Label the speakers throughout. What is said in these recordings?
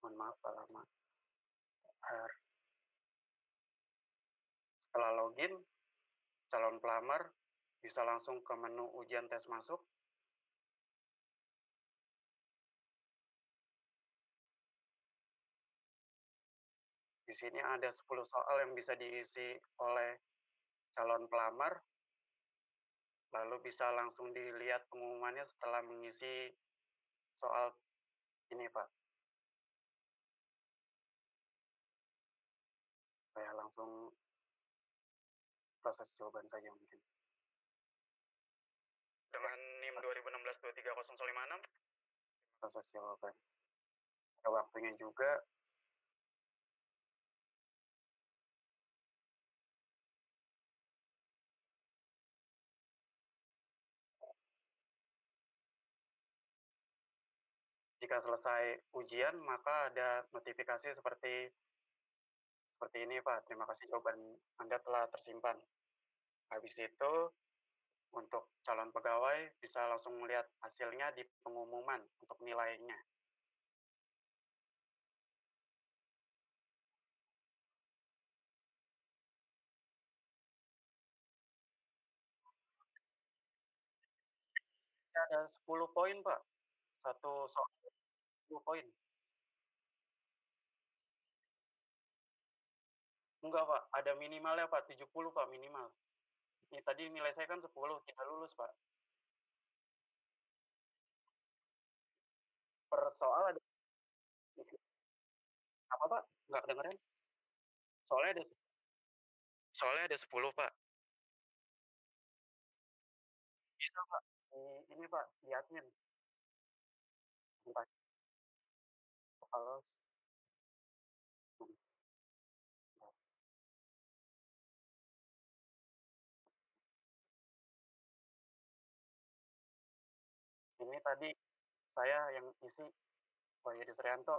Speaker 1: Mohon maaf Pak lama. Setelah login, calon pelamar bisa langsung ke menu ujian tes masuk. Di sini ada 10 soal yang bisa diisi oleh calon pelamar, lalu bisa langsung dilihat pengumumannya setelah mengisi soal ini Pak. Saya langsung proses jawaban saja mungkin. Dengan NIM 2016-23056, proses jawaban. Ada waktunya juga. Jika selesai ujian, maka ada notifikasi seperti ini Pak. Terima kasih jawaban Anda telah tersimpan. Habis itu, untuk calon pegawai bisa langsung melihat hasilnya di pengumuman untuk nilainya. Ada 10 poin Pak. Satu soal 10 poin. Enggak Pak, ada minimalnya Pak, 70 Pak minimal. Ini tadi nilai saya kan 10, tidak lulus Pak. Per soal ada apa Pak? Enggak kedengeran? Soalnya ada soalnya ada 10 Pak. Bisa Pak. Ini Pak, di admin. Entah kalau ini tadi saya yang isi Pak Yudi Suryanto.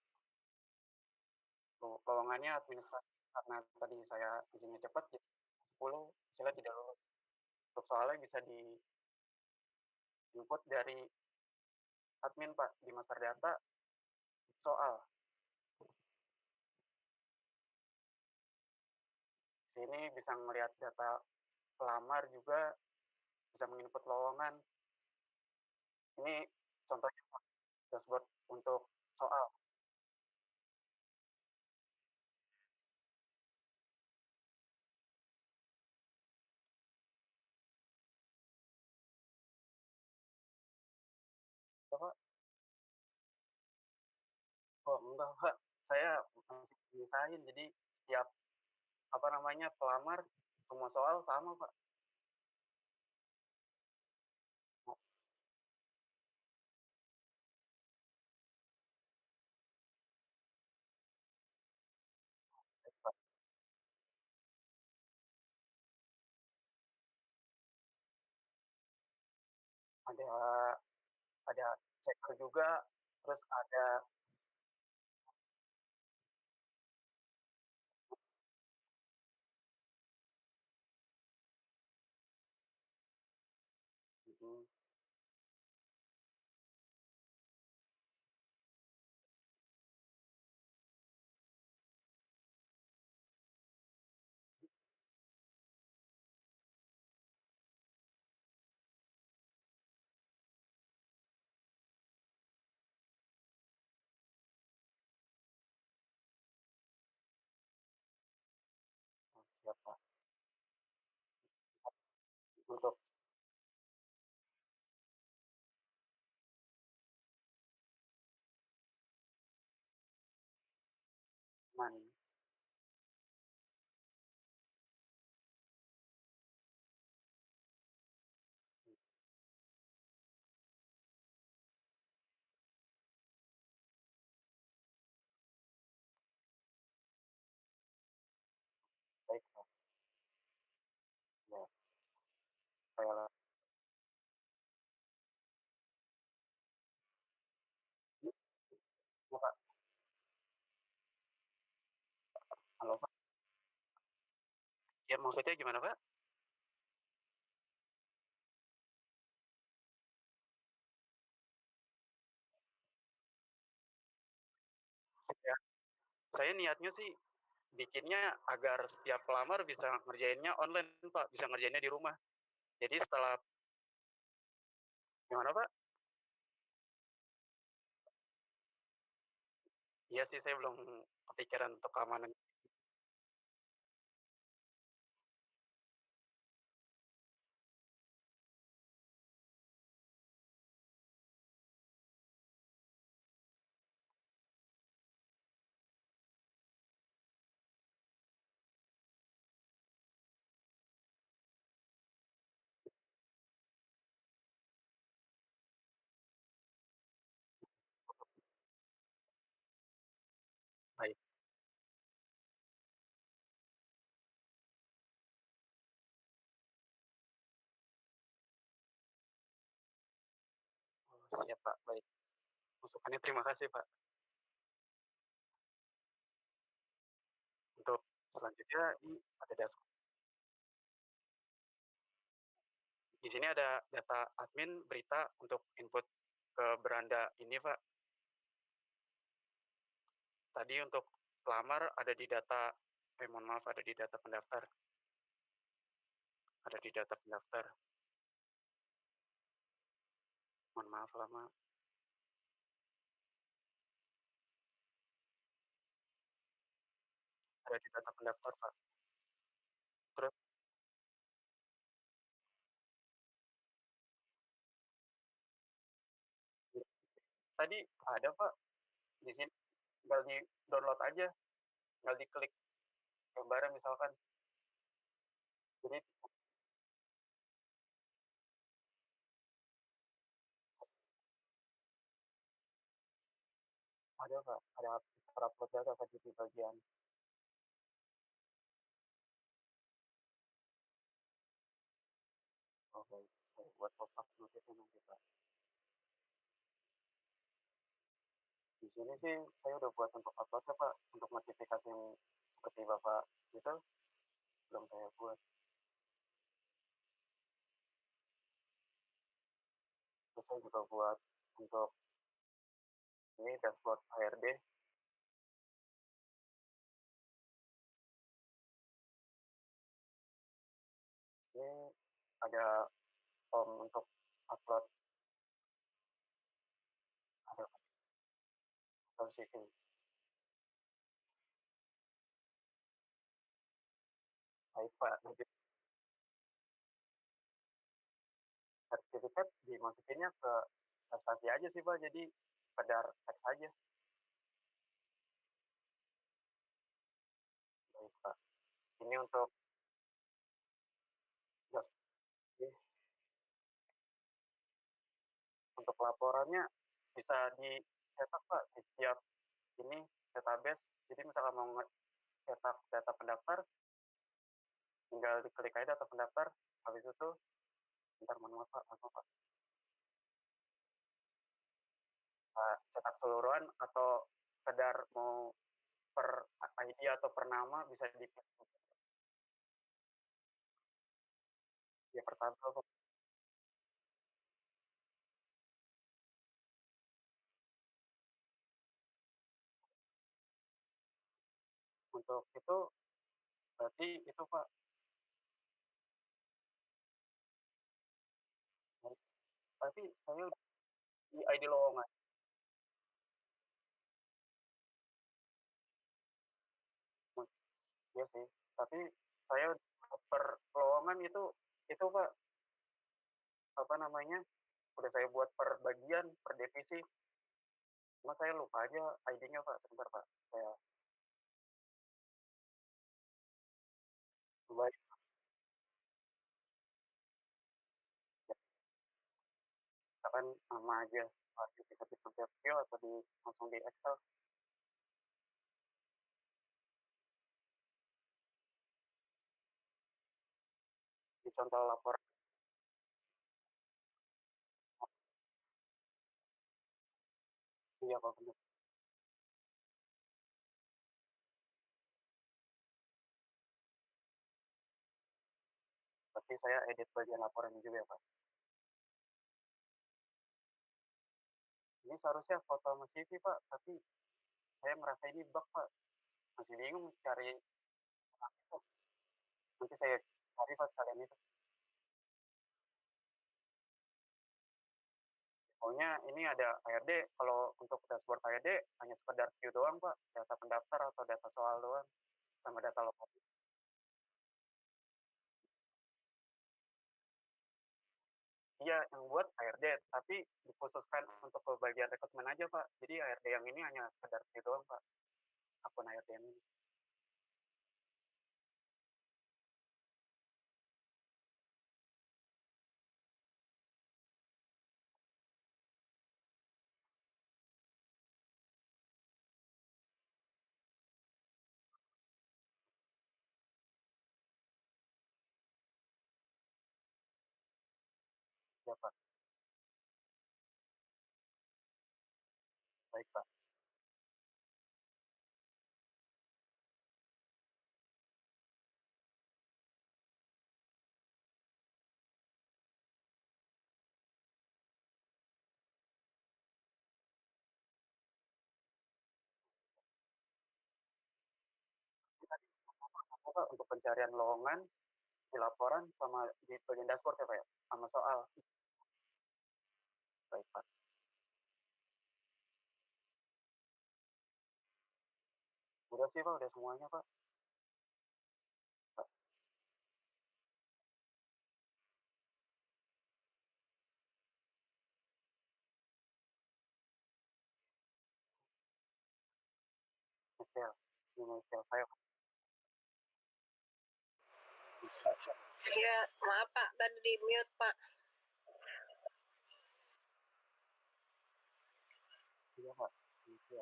Speaker 1: Lowongannya administrasi karena tadi saya isinya cepat jadi 10 hasilnya tidak lulus. Untuk soalnya bisa di input dari admin Pak di master data soal. Sini bisa melihat data pelamar juga, bisa menginput lowongan. Ini contohnya Pak, dashboard untuk soal. Pak, oh enggak Pak, saya masih misahin jadi setiap apa namanya pelamar semua soal sama Pak. Ada ada checker juga, terus ada siapa untuk man. Baik Pak. Ya, saya ya, Pak. Halo Pak. Ya maksudnya gimana Pak? Saya niatnya sih bikinnya agar setiap pelamar bisa ngerjainnya online, Pak, bisa ngerjainnya di rumah. Jadi setelah gimana, Pak? Iya sih, saya belum kepikiran untuk keamanan. Baik. Oh, siap, Pak, baik. Masukannya terima kasih, Pak. Untuk selanjutnya ini ada di sini ada data admin berita untuk input ke beranda ini, Pak. Tadi untuk pelamar ada di data mohon maaf ada di data pendaftar, ada di data pendaftar. Mohon maaf lama, ada di data pendaftar, Pak. Terus tadi ada, Pak, di sini tinggal di-download aja, tinggal diklik gambarnya misalkan. Jadi ada, Pak, ada terupload data tadi di bagian oh, baik. Saya buat pop-up notifnya nanti, Pak. Di sini sih saya udah buat untuk upload-nya, Pak, untuk notifikasi yang seperti Bapak itu belum saya buat. Terus saya juga buat untuk ini dashboard HRD, ini ada form untuk upload ada atau CV. Baik, Pak, nanti sertifikat dimasukinnya ke prestasi aja sih, Pak, jadi sekedar teks aja. Baik, Pak. Ini untuk jas untuk laporannya bisa dicetak, Pak, di setiap ini database. Jadi misalkan mau cetak data pendaftar, tinggal diklik aja data pendaftar, habis itu bentar manual, Pak, apa, Pak, bisa cetak seluruhan atau sekedar mau per ID atau per nama bisa diklik ya pertama, Pak. Untuk itu berarti itu, Pak, tapi saya di ID lowongan. Iya sih, tapi saya per lowongan itu, Pak, apa namanya, udah saya buat per bagian, per divisi, cuma saya lupa aja ID-nya, Pak, sebentar, Pak, saya coba misalkan nama aja, bisa di view atau langsung di Excel, di contoh laporan. Iya, Pak, bener. Tapi saya edit bagian laporan juga ya, Pak. Ini seharusnya foto sama CV, Pak, tapi saya merasa ini bug, Pak. masih bingung cari itu. Nanti saya cari Pak sekalian itu. Pokoknya ini ada HRD, kalau untuk dashboard HRD hanya sekedar view doang Pak, data pendaftar atau data soal doang, sama data lokasi. Iya, yang buat HRD, tapi dikhususkan untuk ke bagian rekrutmen aja Pak. Jadi HRD yang ini hanya sekedar view doang Pak, akun HRD yang ini. Ya Pak, baik Pak. Ini tadi apa Pak, untuk pencarian lowongan, di laporan, sama di bagian dashboard ya Pak ya? Sama soal. Baik Pak. Udah sih Pak, udah semuanya Pak. Pak, Mistel. Ini Mistel saya Pak.
Speaker 2: Iya, maaf Pak, tadi di mute Pak.
Speaker 1: Iya Pak, Mistel.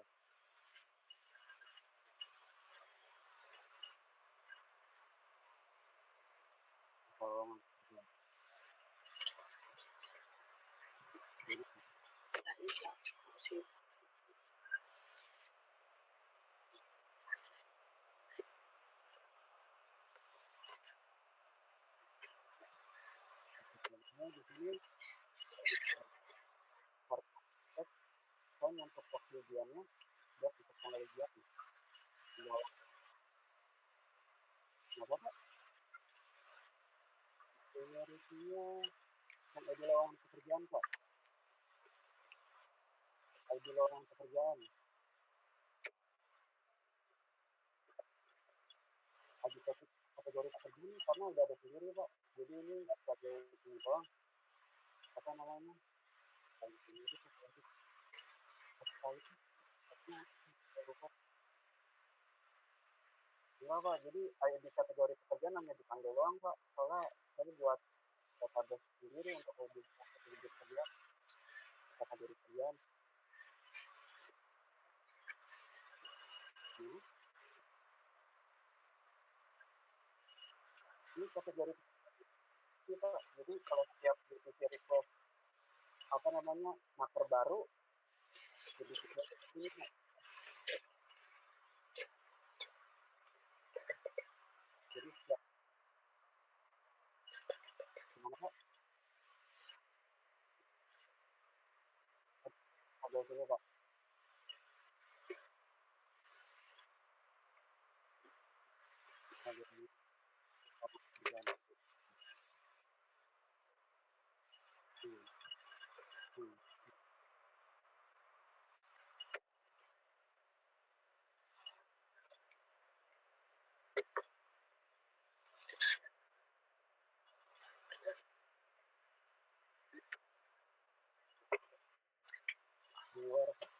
Speaker 1: Lowongan. Di sini harus kan untuk pekerjaannya buat untuk pengajian. Iya, nggak apa-apa. Senioritinya kan ID lowongan pekerjaan Pak. ID lowongan pekerjaan. ID kategori pekerjaan karena udah ada sendiri Pak. Jadi ini sebagai ini doang. Apa namanya? Kayak sendiri tuh. Sekali itu. Lupa. Enggak Pak, jadi ID kategori pekerjaan hanya dipanggil doang Pak. Soalnya tadi buat database sendiri untuk lebih kerjaan, kategori kerjaan. Ini kategori kita. Jadi kalau setiap divisi request apa namanya maker baru, jadi ini jadi setiap gimana Pak? Ada sini Pak. Ada ini kerjaan. Hmm. Luar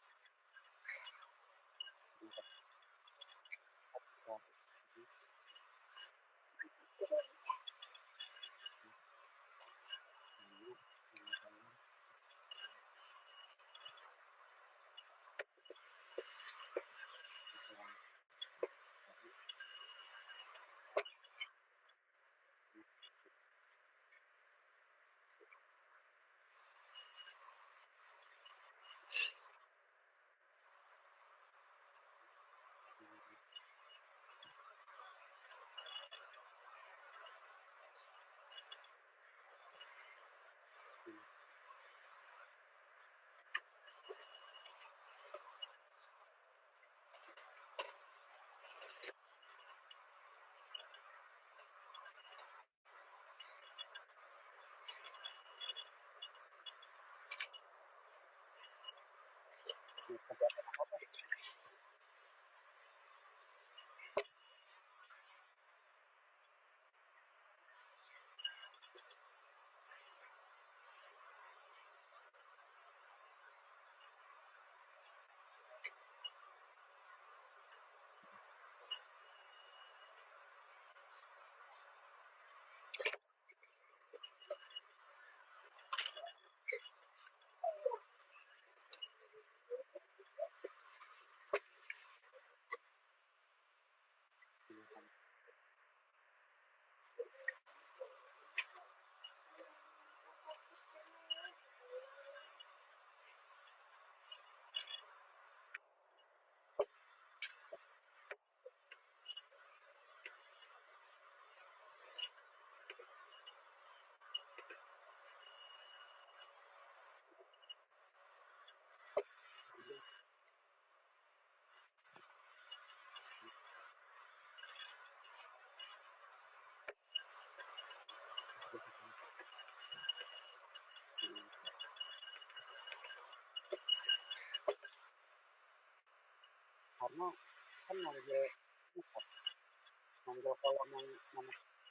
Speaker 1: cuma kan manggil manggil kalau nama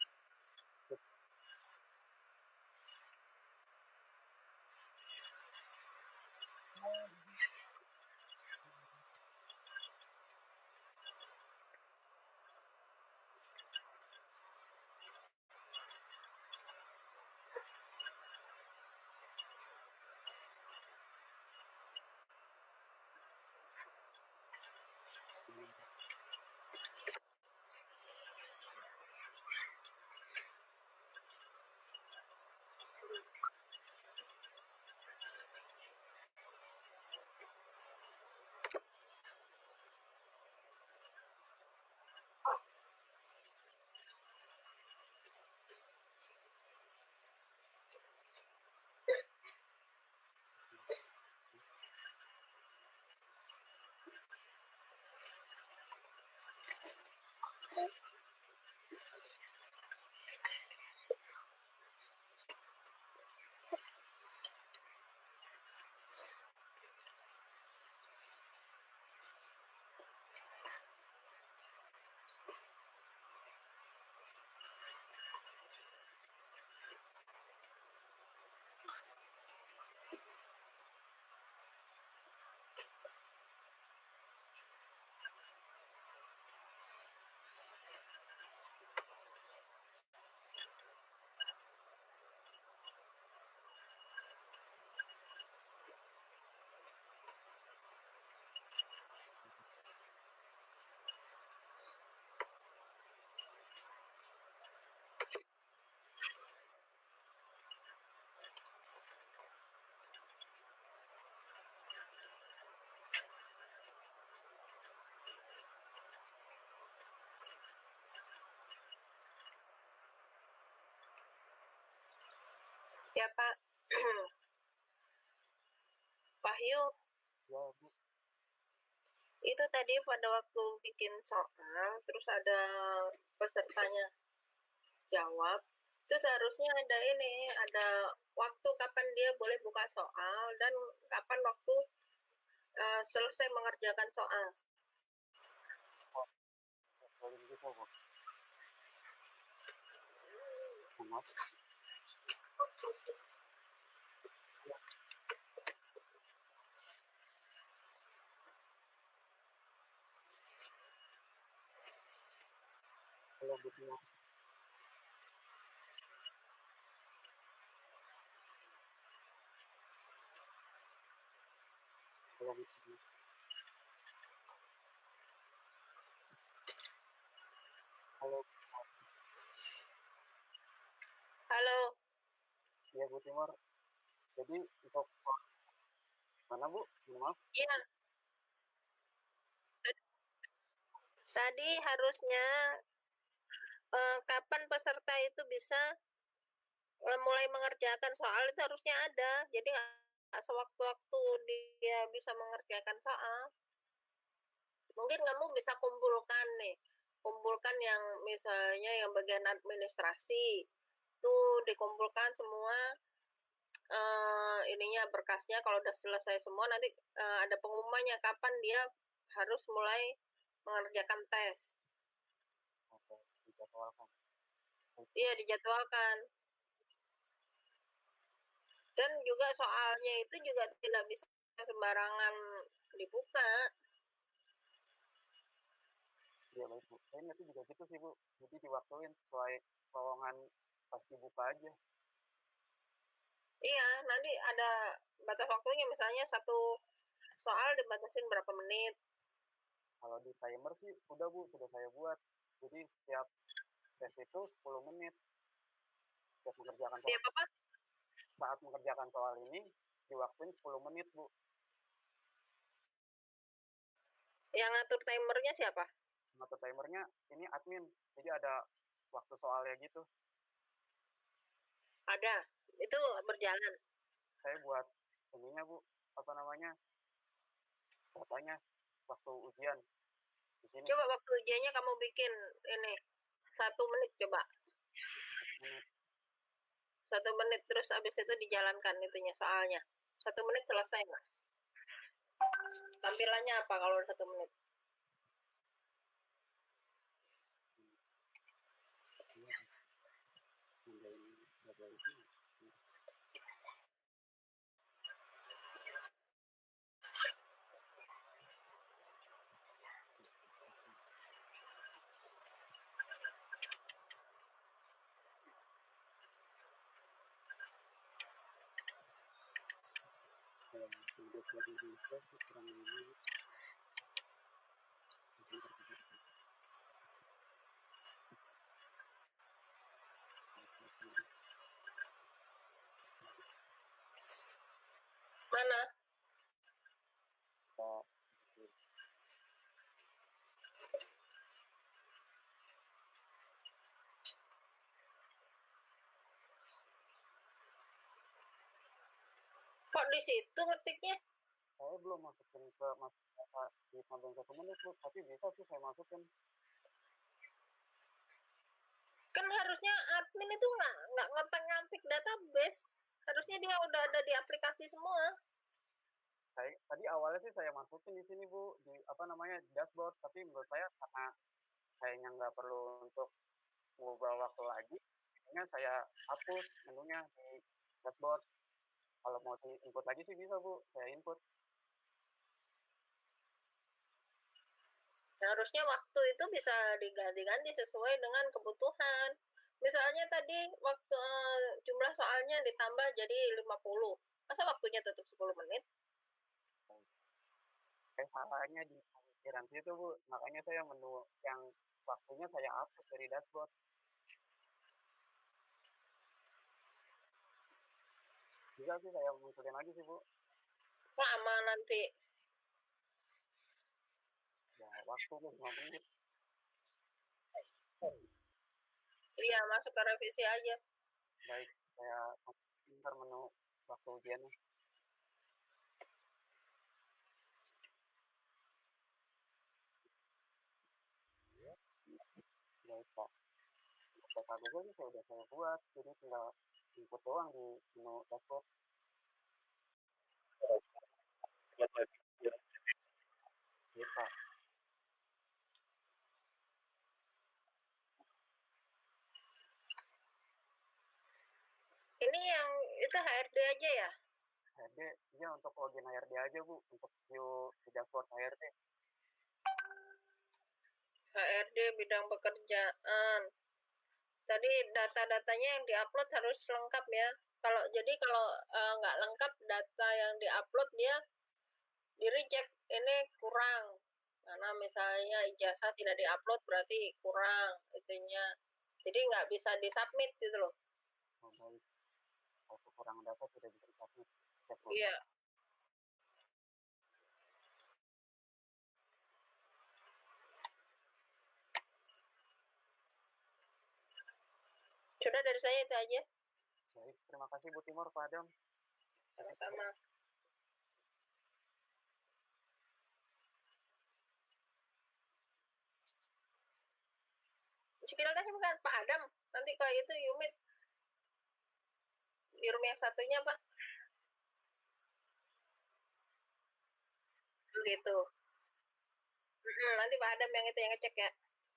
Speaker 2: Ya Pak. Wahyu,
Speaker 1: ya Bu.
Speaker 2: itu tadi pada waktu bikin soal, terus ada pesertanya jawab, itu seharusnya ada ini, ada waktu kapan dia boleh buka soal dan kapan waktu selesai mengerjakan soal.
Speaker 1: Paling gitu kok. Maaf. Kalau butuh kalau butuh kalau
Speaker 2: Halo,
Speaker 1: ya Bu Timur. Jadi untuk mana Bu? Maaf.
Speaker 2: iya. Tadi harusnya kapan peserta itu bisa mulai mengerjakan soal itu harusnya ada. Jadi nggak sewaktu-waktu dia bisa mengerjakan soal. Mungkin kamu bisa kumpulkan nih, kumpulkan yang misalnya yang bagian administrasi itu dikumpulkan semua ininya berkasnya. Kalau udah selesai semua nanti ada pengumumannya kapan dia harus mulai mengerjakan tes.
Speaker 1: Oke, dijadwalkan.
Speaker 2: Iya, dijadwalkan. Dan juga soalnya itu juga tidak bisa sembarangan dibuka.
Speaker 1: Iya baik Bu. Saya nanti juga gitu sih Bu. Jadi diwaktuin sesuai lowongan pas dibuka aja.
Speaker 2: Iya, nanti ada batas waktunya, misalnya satu soal dibatasin berapa menit.
Speaker 1: Kalau di timer sih udah Bu, sudah saya buat. Jadi setiap tes itu 10 menit. Setiap mengerjakan soal,
Speaker 2: Setiap apa?
Speaker 1: saat mengerjakan soal ini diwaktuin 10 menit Bu.
Speaker 2: Yang ngatur timernya siapa?
Speaker 1: Ngatur timernya ini admin. Jadi ada waktu soalnya gitu.
Speaker 2: Ada. Itu berjalan.
Speaker 1: Saya buat ininya Bu, apa namanya? Katanya waktu ujian di sini.
Speaker 2: Coba waktu ujiannya kamu bikin ini 1 menit coba.
Speaker 1: 1 menit.
Speaker 2: 1 menit terus abis itu dijalankan itunya soalnya. 1 menit selesai nggak? Tampilannya apa kalau 1 menit?
Speaker 1: Iya, ngerjain jadwal itu. Kalau udah dari Indonesia sih kurang lebih
Speaker 2: Mana?
Speaker 1: kita
Speaker 2: Kok di situ ngetiknya?
Speaker 1: saya belum masukin ke masuk data di tabel 1 menit Bu, tapi bisa sih saya masukin.
Speaker 2: Kan harusnya admin itu nggak ngetik database. Harusnya dia udah ada di aplikasi semua.
Speaker 1: Saya tadi awalnya sih saya masukin di sini Bu, di apa namanya dashboard, tapi menurut saya karena kayaknya nggak perlu untuk mengubah waktu lagi, akhirnya saya hapus menunya di dashboard. Kalau mau di input lagi sih bisa Bu, saya input.
Speaker 2: Harusnya waktu itu bisa diganti-ganti sesuai dengan kebutuhan. Misalnya tadi waktu jumlah soalnya ditambah jadi 50. Masa waktunya tetap 10 menit?
Speaker 1: Kayak salahnya di pemikiran situ Bu, makanya saya menu yang waktunya saya hapus dari dashboard. Bisa sih saya munculin lagi sih Bu.
Speaker 2: Lama nanti.
Speaker 1: Ya waktu Bu 5 menit.
Speaker 2: Iya, masuk ke revisi aja.
Speaker 1: Baik, saya ntar menu waktu ujiannya. Baik Pak. Data Google ini saya udah saya buat, jadi tinggal input doang di menu dashboard. Iya Pak.
Speaker 2: Ini yang itu HRD aja ya?
Speaker 1: HRD, iya untuk login HRD aja Bu, untuk view di dashboard HRD.
Speaker 2: HRD bidang pekerjaan. Tadi data-datanya yang diupload harus lengkap ya. Kalau nggak lengkap data yang diupload dia di reject, ini kurang. Karena misalnya ijazah tidak diupload berarti kurang itunya. Jadi nggak bisa disubmit gitu loh.
Speaker 1: Oh, baik. Kalau kekurangan data tidak bisa disubmit.
Speaker 2: Iya. Sudah dari saya itu aja.
Speaker 1: Baik, terima kasih Bu Timur, Pak Adam.
Speaker 2: Sama-sama. Skill test bukan Pak Adam. Nanti kalau itu Yumit. Di room yang satunya Pak. Begitu. Nanti Pak Adam yang itu yang ngecek ya.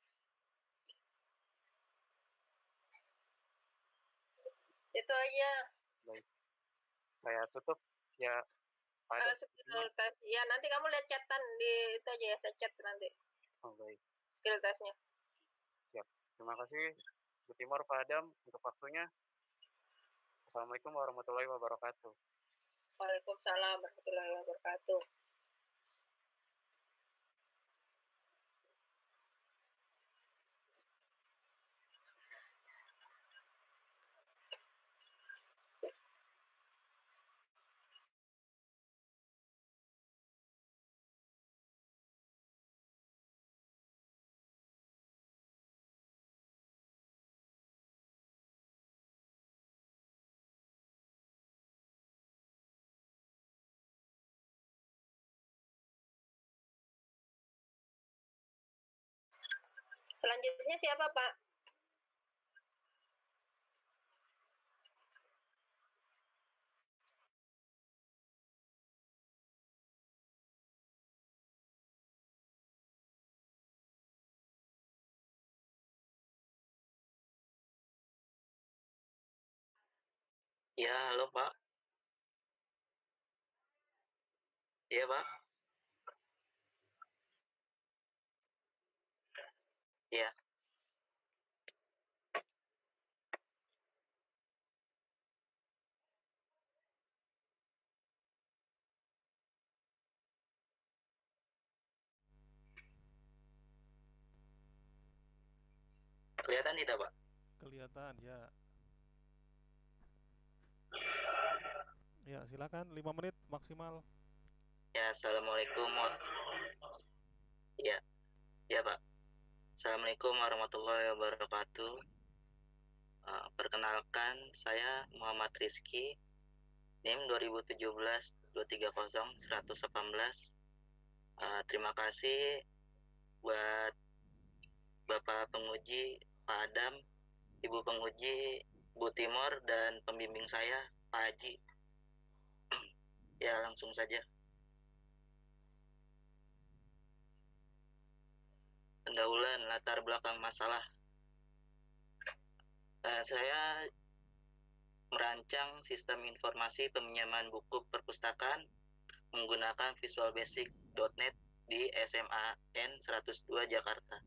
Speaker 2: Itu aja.
Speaker 1: Baik. Saya tutup ya Pak Adam.
Speaker 2: Skill test. Ya nanti kamu lihat chatan di itu aja ya, saya chat nanti.
Speaker 1: Oh, baik.
Speaker 2: Skill testnya.
Speaker 1: Siap. Terima kasih Bu Timur, Pak Adam untuk waktunya. Assalamualaikum warahmatullahi wabarakatuh.
Speaker 2: Waalaikumsalam warahmatullahi wabarakatuh. Selanjutnya siapa Pak?
Speaker 3: Ya, halo Pak. Iya Pak. Iya. Kelihatan tidak Pak?
Speaker 4: Kelihatan ya. Ya, silakan 5 menit maksimal.
Speaker 3: Ya, assalamualaikum. Ya, ya Pak. Assalamualaikum warahmatullahi wabarakatuh. Perkenalkan, saya Muhammad Rizky, NIM 2017-230-118. Terima kasih buat Bapak penguji Pak Adam, Ibu penguji Bu Timor, dan pembimbing saya Pak Haji. Ya, langsung saja. Pendahuluan latar belakang masalah. Saya merancang sistem informasi peminjaman buku perpustakaan menggunakan visualbasic.net di SMA N102 Jakarta.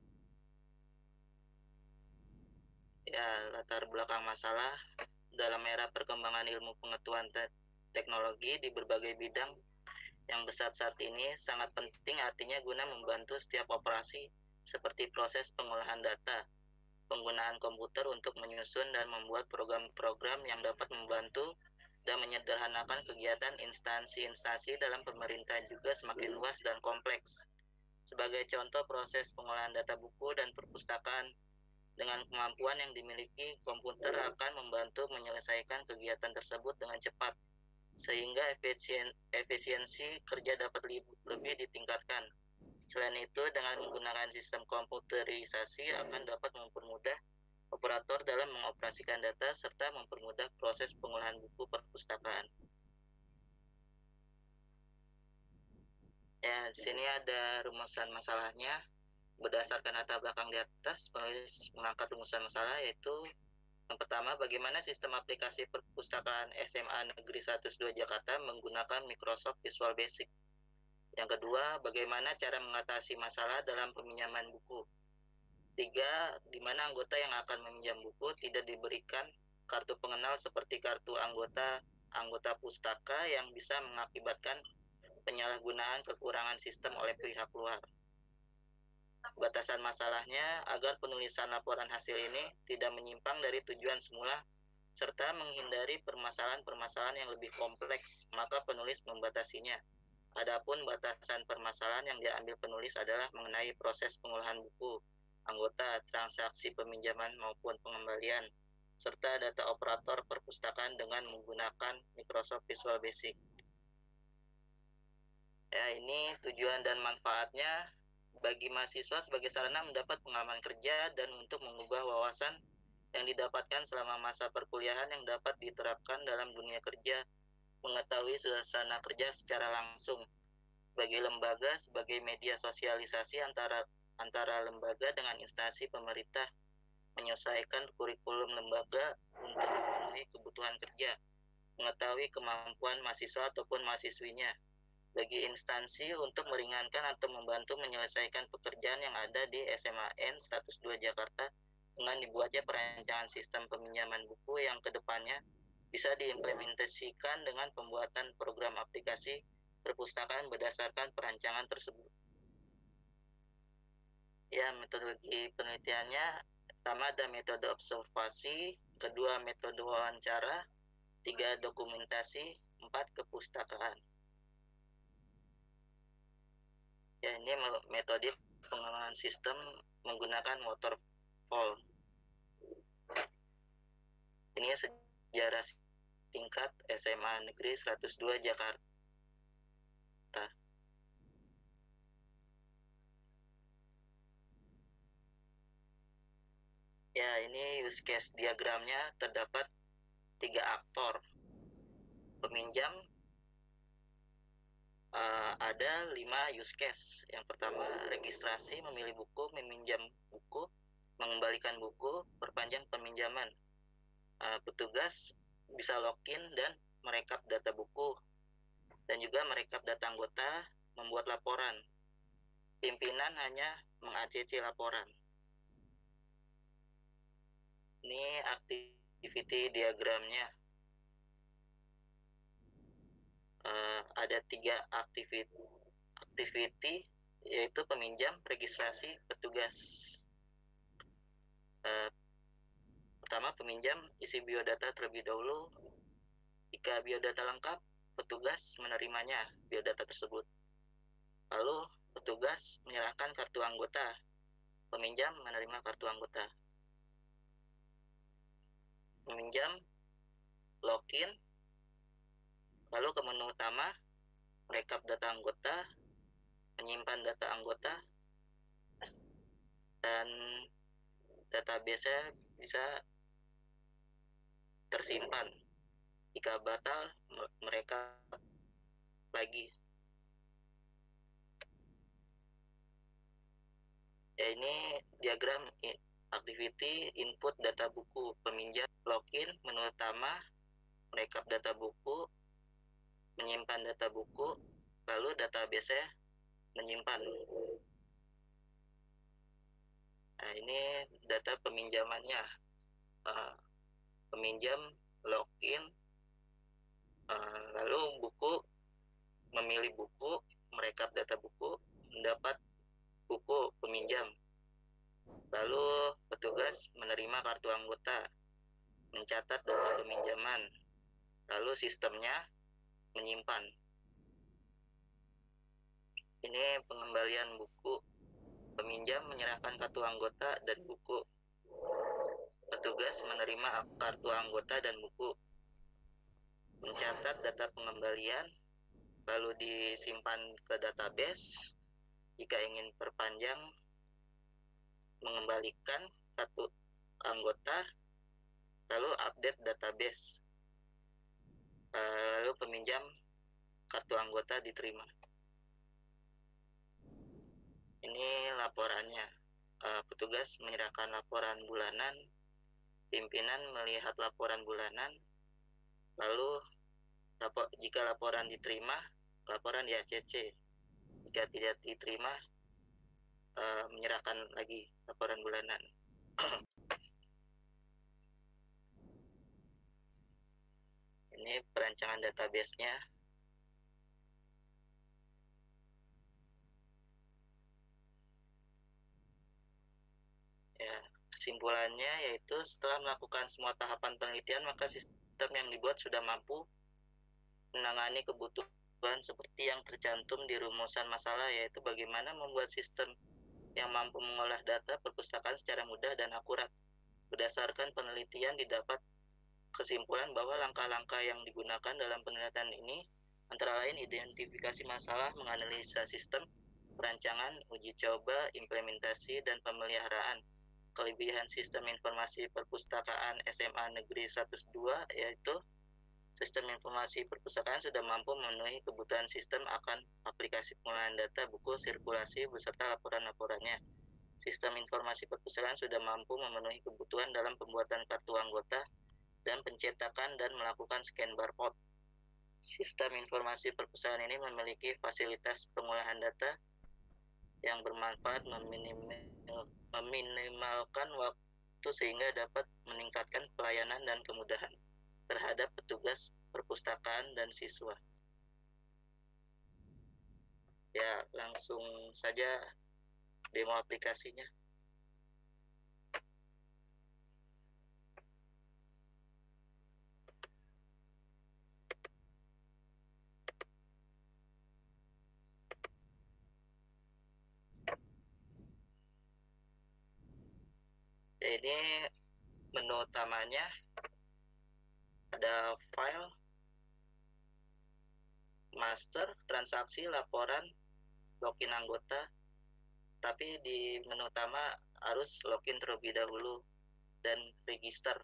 Speaker 3: Ya, latar belakang masalah dalam era perkembangan ilmu pengetahuan teknologi di berbagai bidang yang besar saat ini sangat penting, artinya guna membantu setiap operasi seperti proses pengolahan data, penggunaan komputer untuk menyusun dan membuat program-program yang dapat membantu dan menyederhanakan kegiatan instansi-instansi dalam pemerintahan juga semakin luas dan kompleks. Sebagai contoh, proses pengolahan data buku dan perpustakaan dengan kemampuan yang dimiliki komputer akan membantu menyelesaikan kegiatan tersebut dengan cepat, sehingga efisiensi kerja dapat lebih ditingkatkan. Selain itu, dengan menggunakan sistem komputerisasi akan dapat mempermudah operator dalam mengoperasikan data serta mempermudah proses pengolahan buku perpustakaan. Ya, di sini ada rumusan masalahnya. Berdasarkan latar belakang di atas, penulis mengangkat rumusan masalah, yaitu yang pertama, bagaimana sistem aplikasi perpustakaan SMA Negeri 102 Jakarta menggunakan Microsoft Visual Basic. Yang kedua, bagaimana cara mengatasi masalah dalam peminjaman buku. Tiga, di mana anggota yang akan meminjam buku tidak diberikan kartu pengenal seperti kartu anggota pustaka yang bisa mengakibatkan penyalahgunaan kekurangan sistem oleh pihak luar. Batasan masalahnya agar penulisan laporan hasil ini tidak menyimpang dari tujuan semula serta menghindari permasalahan-permasalahan yang lebih kompleks, maka penulis membatasinya. Adapun batasan permasalahan yang diambil penulis adalah mengenai proses pengolahan buku, anggota, transaksi peminjaman maupun pengembalian, serta data operator perpustakaan dengan menggunakan Microsoft Visual Basic. Ya, ini tujuan dan manfaatnya bagi mahasiswa sebagai sarana mendapat pengalaman kerja dan untuk mengubah wawasan yang didapatkan selama masa perkuliahan yang dapat diterapkan dalam dunia kerja, mengetahui suasana kerja secara langsung. Bagi lembaga sebagai media sosialisasi antara lembaga dengan instansi pemerintah, menyesuaikan kurikulum lembaga untuk memenuhi kebutuhan kerja, mengetahui kemampuan mahasiswa ataupun mahasiswinya. Bagi instansi untuk meringankan atau membantu menyelesaikan pekerjaan yang ada di SMA N102 Jakarta dengan dibuatnya perancangan sistem peminjaman buku yang kedepannya bisa diimplementasikan dengan pembuatan program aplikasi perpustakaan berdasarkan perancangan tersebut. Ya, metodologi penelitiannya, pertama ada metode observasi, kedua metode wawancara, tiga dokumentasi, empat kepustakaan. Ya, ini metode pengembangan sistem menggunakan waterfall. Ini sejarah singkat SMA Negeri 102 Jakarta. Ya, ini use case diagramnya terdapat 3 aktor. Peminjam ada 5 use case. Yang pertama, registrasi, memilih buku, meminjam buku, mengembalikan buku, perpanjang peminjaman. Petugas bisa login dan merekap data buku, dan juga merekap data anggota, membuat laporan. Pimpinan hanya meng-ACC laporan. Ini activity diagramnya. Ada 3 activity, yaitu peminjam, registrasi, petugas. Pertama, peminjam isi biodata terlebih dahulu. Jika biodata lengkap, petugas menerimanya biodata tersebut. Lalu petugas menyerahkan kartu anggota. Peminjam menerima kartu anggota. Peminjam login, lalu ke menu utama, merekap data anggota, menyimpan data anggota, dan database-nya bisa tersimpan. Jika batal, mereka lagi. Ya, ini diagram activity input data buku. Peminjam login, menu utama, merekap data buku, menyimpan data buku, lalu database menyimpan. Nah, ini data peminjamannya. Peminjam login, lalu buku, memilih buku, merekap data buku, mendapat buku peminjam. Lalu petugas menerima kartu anggota, mencatat data peminjaman, lalu sistemnya menyimpan. Ini pengembalian buku. Peminjam menyerahkan kartu anggota dan buku. Petugas menerima kartu anggota dan buku. Mencatat data pengembalian, lalu disimpan ke database. Jika ingin perpanjang, mengembalikan kartu anggota, lalu update database. Lalu peminjam kartu anggota diterima. Ini laporannya. Petugas menyerahkan laporan bulanan, pimpinan melihat laporan bulanan, lalu jika laporan diterima, laporan di ACC. Jika tidak diterima, menyerahkan lagi laporan bulanan. Ini perancangan database-nya. Ya, kesimpulannya yaitu setelah melakukan semua tahapan penelitian, maka sistem yang dibuat sudah mampu menangani kebutuhan seperti yang tercantum di rumusan masalah, yaitu bagaimana membuat sistem yang mampu mengolah data perpustakaan secara mudah dan akurat. Berdasarkan penelitian didapat kesimpulan bahwa langkah-langkah yang digunakan dalam penelitian ini antara lain identifikasi masalah, menganalisa sistem, perancangan, uji coba, implementasi, dan pemeliharaan. Kelebihan sistem informasi perpustakaan SMA Negeri 102 yaitu sistem informasi perpustakaan sudah mampu memenuhi kebutuhan sistem akan aplikasi pengolahan data buku sirkulasi beserta laporan-laporannya. Sistem informasi perpustakaan sudah mampu memenuhi kebutuhan dalam pembuatan kartu anggota dan pencetakan dan melakukan scan barcode. Sistem informasi perpustakaan ini memiliki fasilitas pengolahan data yang bermanfaat, meminimalkan waktu sehingga dapat meningkatkan pelayanan dan kemudahan terhadap petugas perpustakaan dan siswa. Ya, langsung saja demo aplikasinya. Ini menu utamanya, ada file, master, transaksi, laporan, login anggota. Tapi di menu utama harus login terlebih dahulu dan register.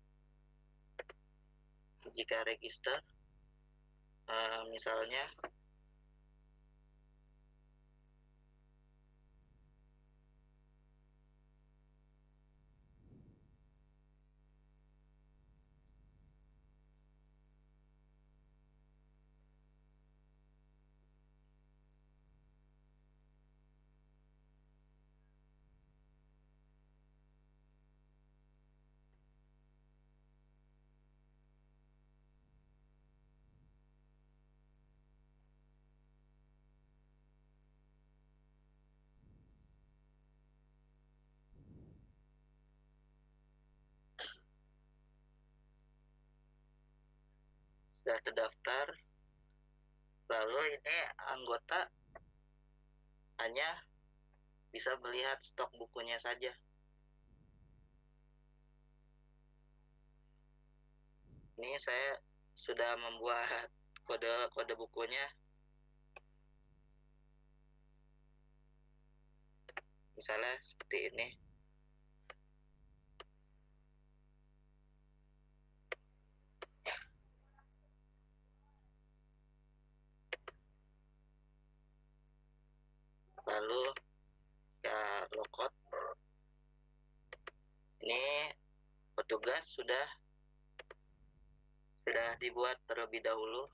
Speaker 3: Jika register, misalnya sudah terdaftar, lalu ini anggota hanya bisa melihat stok bukunya saja. Ini saya sudah membuat kode bukunya. Misalnya seperti ini. Lalu ya logout. Ini petugas sudah dibuat terlebih dahulu.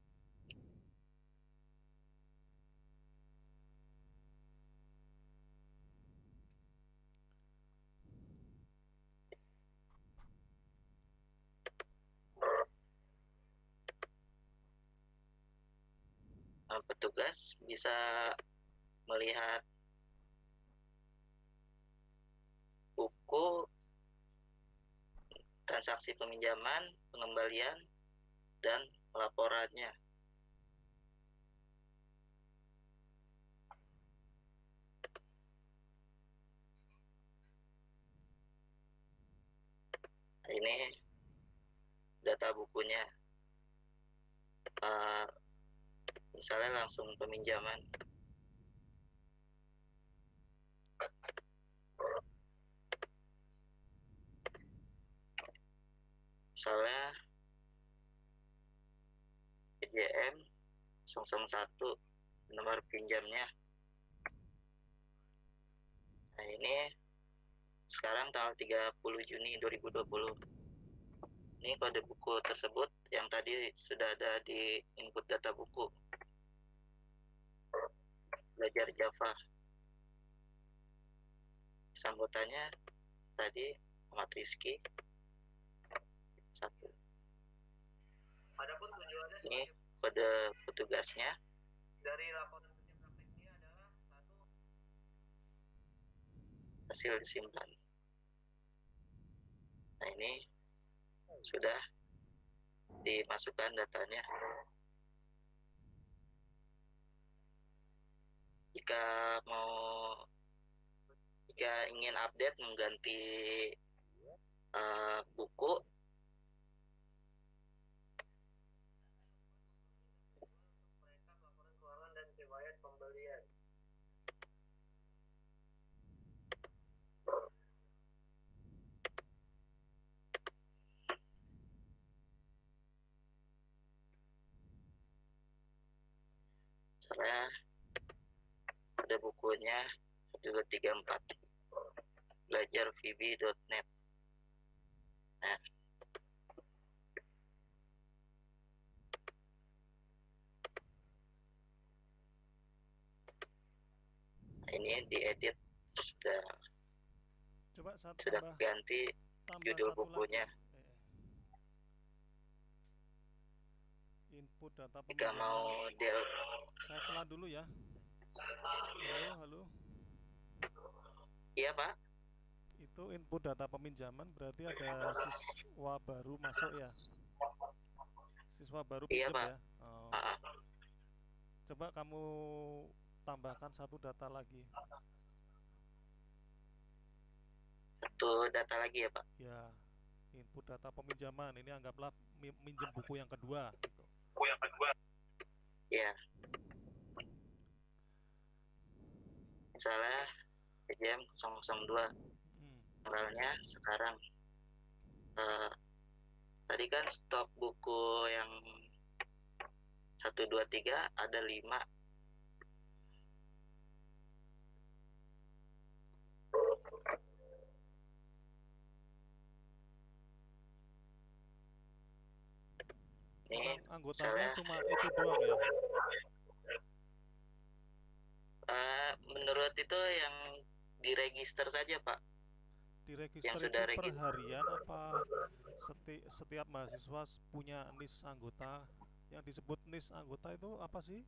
Speaker 3: Petugas bisa melihat buku, transaksi peminjaman, pengembalian, dan laporannya. Ini data bukunya. Misalnya langsung peminjaman. Misalnya PJM 001 nomor pinjamnya. Nah, ini sekarang tanggal 30 Juni 2020. Ini kode buku tersebut yang tadi sudah ada di input data buku. Belajar Java. Anggotanya tadi Muhammad Rizky 1.
Speaker 5: Adapun tujuannya
Speaker 3: Ini kode petugasnya.
Speaker 5: dari laporan kerja praktek ini adalah satu,
Speaker 3: Hasil disimpan. Nah, ini sudah dimasukkan datanya. Jika ingin update mengganti buku,
Speaker 5: mereka laporan keuangan dan riwayat pembelian.
Speaker 3: saya ada bukunya 1234 belajar vb.net. Nah, ini diedit sudah
Speaker 4: Coba tambah
Speaker 3: ganti judul
Speaker 4: satu
Speaker 3: bukunya.
Speaker 4: lagi. Input data
Speaker 3: Jika
Speaker 4: peminjaman.
Speaker 3: mau
Speaker 4: Saya sela dulu ya. Halo.
Speaker 3: Iya, Pak.
Speaker 4: Itu input data peminjaman berarti ada siswa baru masuk ya? Siswa baru
Speaker 3: Iya,
Speaker 4: pinjam
Speaker 3: Pak.
Speaker 4: ya? Oh. Coba kamu tambahkan satu data lagi.
Speaker 3: Satu data lagi ya, Pak?
Speaker 4: Ya, input data peminjaman. Ini anggaplah minjem buku yang kedua gitu.
Speaker 3: Ya. Misalnya PJM 002 tanggalnya sekarang. Tadi kan stok buku yang 1, 2, 3 ada 5.
Speaker 4: Nih, anggotanya cuma itu doang ya?
Speaker 3: Menurut itu yang diregister saja, Pak.
Speaker 4: Diregister
Speaker 3: yang
Speaker 4: itu
Speaker 3: sudah
Speaker 4: per harian apa setiap mahasiswa punya NIS anggota? Yang disebut NIS anggota itu apa sih?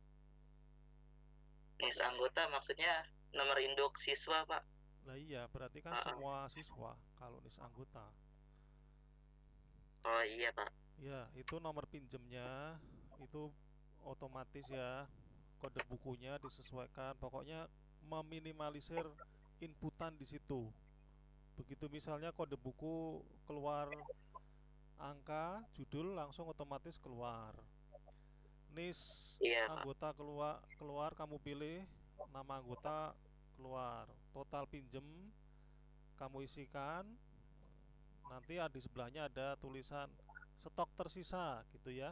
Speaker 3: NIS anggota maksudnya nomor induk siswa, Pak.
Speaker 4: Lah iya, berarti kan semua siswa kalau NIS anggota.
Speaker 3: Oh iya, Pak.
Speaker 4: Ya, itu nomor pinjemnya itu otomatis ya. Kode bukunya disesuaikan. Pokoknya meminimalisir inputan di situ. Begitu misalnya kode buku keluar angka, judul langsung otomatis keluar. NIS
Speaker 3: Iya, Pak.
Speaker 4: anggota keluar keluar kamu pilih nama anggota keluar. Total pinjem kamu isikan. Nanti di sebelahnya ada tulisan stok tersisa gitu ya.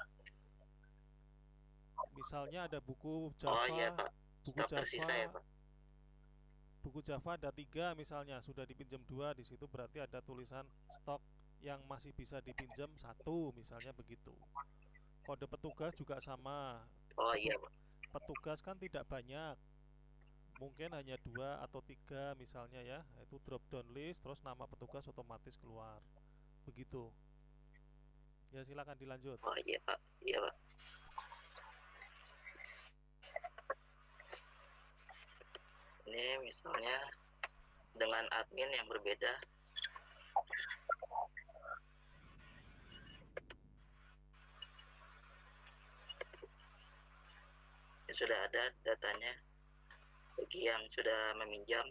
Speaker 4: Misalnya ada
Speaker 3: Oh iya,
Speaker 4: Java,
Speaker 3: Pak.
Speaker 4: buku
Speaker 3: Stok tersisa ya,
Speaker 4: Java,
Speaker 3: Pak.
Speaker 4: buku Java ada 3 misalnya, sudah dipinjam 2 di situ berarti ada tulisan stok yang masih bisa dipinjam 1 misalnya begitu. Kode petugas juga sama.
Speaker 3: Oh iya,
Speaker 4: Petu-
Speaker 3: Pak.
Speaker 4: Petugas kan tidak banyak, mungkin hanya 2 atau 3 misalnya ya. Itu drop down list, terus nama petugas otomatis keluar. Begitu. Ya silakan dilanjut.
Speaker 3: Oh iya, Pak. Iya, Pak. Ini misalnya dengan admin yang berbeda. Ini sudah ada datanya bagi yang sudah meminjam.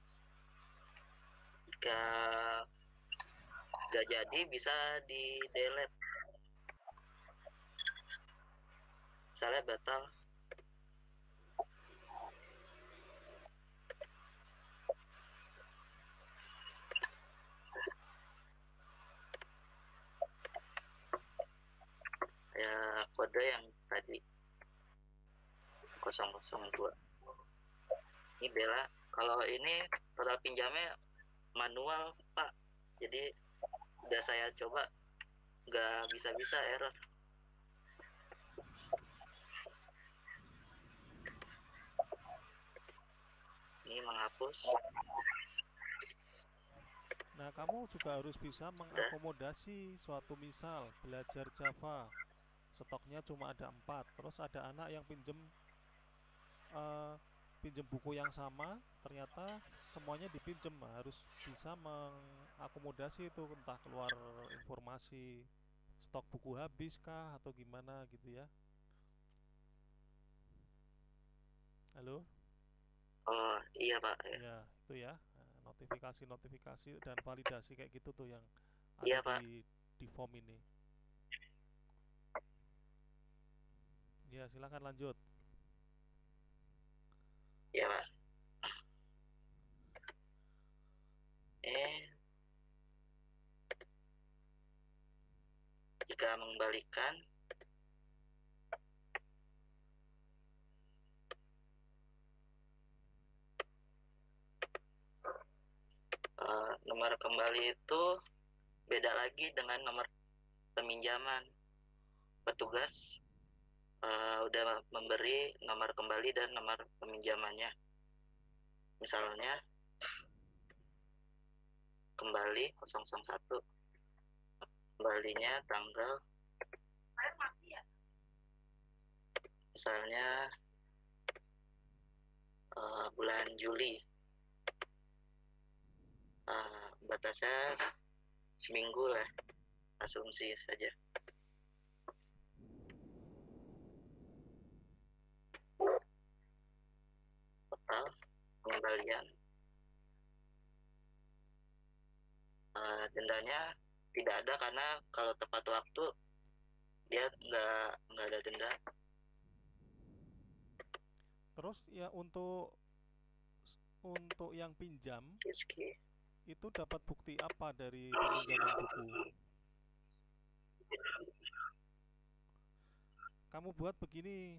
Speaker 3: Jika nggak jadi bisa di delete. Misalnya batal. Ya kode yang tadi 002. Ini Bella. Kalau ini total pinjamnya manual, Pak. Jadi udah saya coba nggak bisa error. Ini menghapus.
Speaker 4: Nah, kamu juga harus bisa mengakomodasi suatu misal belajar Java. Stoknya cuma ada 4, terus ada anak yang eh, pinjem buku yang sama, ternyata semuanya dipinjem. Harus bisa mengakomodasi itu, entah keluar informasi stok buku habis kah atau gimana gitu ya. Halo?
Speaker 3: Oh iya, Pak. Ya.
Speaker 4: Ya, itu ya. Nah, notifikasi dan validasi kayak gitu tuh yang
Speaker 3: Iya,
Speaker 4: ada
Speaker 3: Pak.
Speaker 4: di form ini. Ya, silakan lanjut.
Speaker 3: Iya, Pak. Jika mengembalikan nomor kembali itu beda lagi dengan nomor peminjaman. Petugas udah memberi nomor kembali dan nomor peminjamannya. Misalnya kembali 001, kembalinya tanggal misalnya bulan Juli, batasnya seminggu lah, asumsi saja. Total pengembalian dendanya tidak ada karena kalau tepat waktu dia nggak ada denda.
Speaker 4: Terus ya untuk yang pinjam
Speaker 3: Rizky.
Speaker 4: itu dapat bukti apa dari peminjaman buku? Kamu buat begini,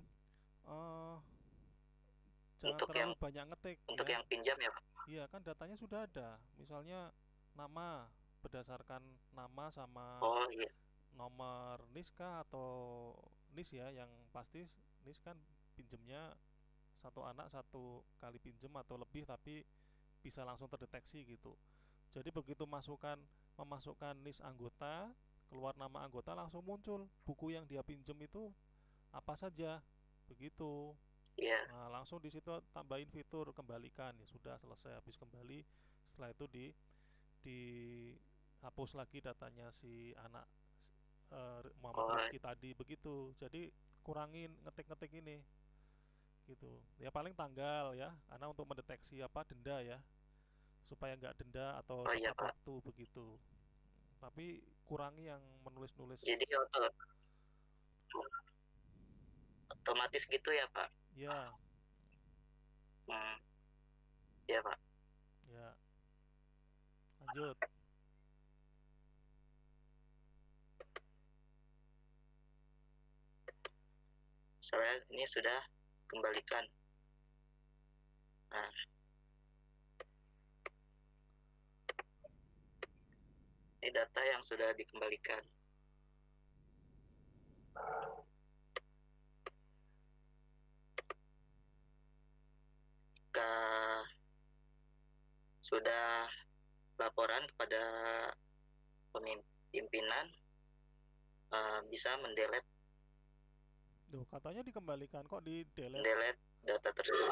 Speaker 4: jangan
Speaker 3: Untuk
Speaker 4: terlalu
Speaker 3: yang
Speaker 4: banyak ngetik
Speaker 3: untuk
Speaker 4: ya.
Speaker 3: yang pinjam ya, Pak.
Speaker 4: Iya kan datanya sudah ada. Misalnya nama, berdasarkan nama sama
Speaker 3: Oh iya.
Speaker 4: nomor NIS kah atau NIS ya, yang pasti NIS kan pinjemnya satu anak 1 kali pinjem atau lebih tapi bisa langsung terdeteksi gitu. Jadi begitu memasukkan NIS anggota, keluar nama anggota langsung muncul buku yang dia pinjem itu apa saja. Begitu.
Speaker 3: Iya.
Speaker 4: Nah, langsung di situ tambahin fitur kembalikan, ya sudah selesai, habis kembali. Setelah itu dihapus lagi datanya si anak Muhammad
Speaker 3: Oh,
Speaker 4: Rizky tadi begitu. Jadi kurangin ngetik-ngetik ini gitu. Ya paling tanggal ya, karena untuk mendeteksi apa denda ya, supaya nggak denda atau
Speaker 3: oh iya
Speaker 4: tepat
Speaker 3: Pak.
Speaker 4: waktu begitu. Tapi kurangi yang menulis-nulis.
Speaker 3: Jadi otomatis gitu ya Pak.
Speaker 4: Ya,
Speaker 3: Hmm, ya Pak.
Speaker 4: ya. Lanjut.
Speaker 3: Saya ini sudah kembalikan. Nah, ini data yang sudah dikembalikan. Jika sudah laporan kepada pimpinan, bisa mendelete
Speaker 4: Duh, katanya dikembalikan kok di delete.
Speaker 3: mendelete data tersebut.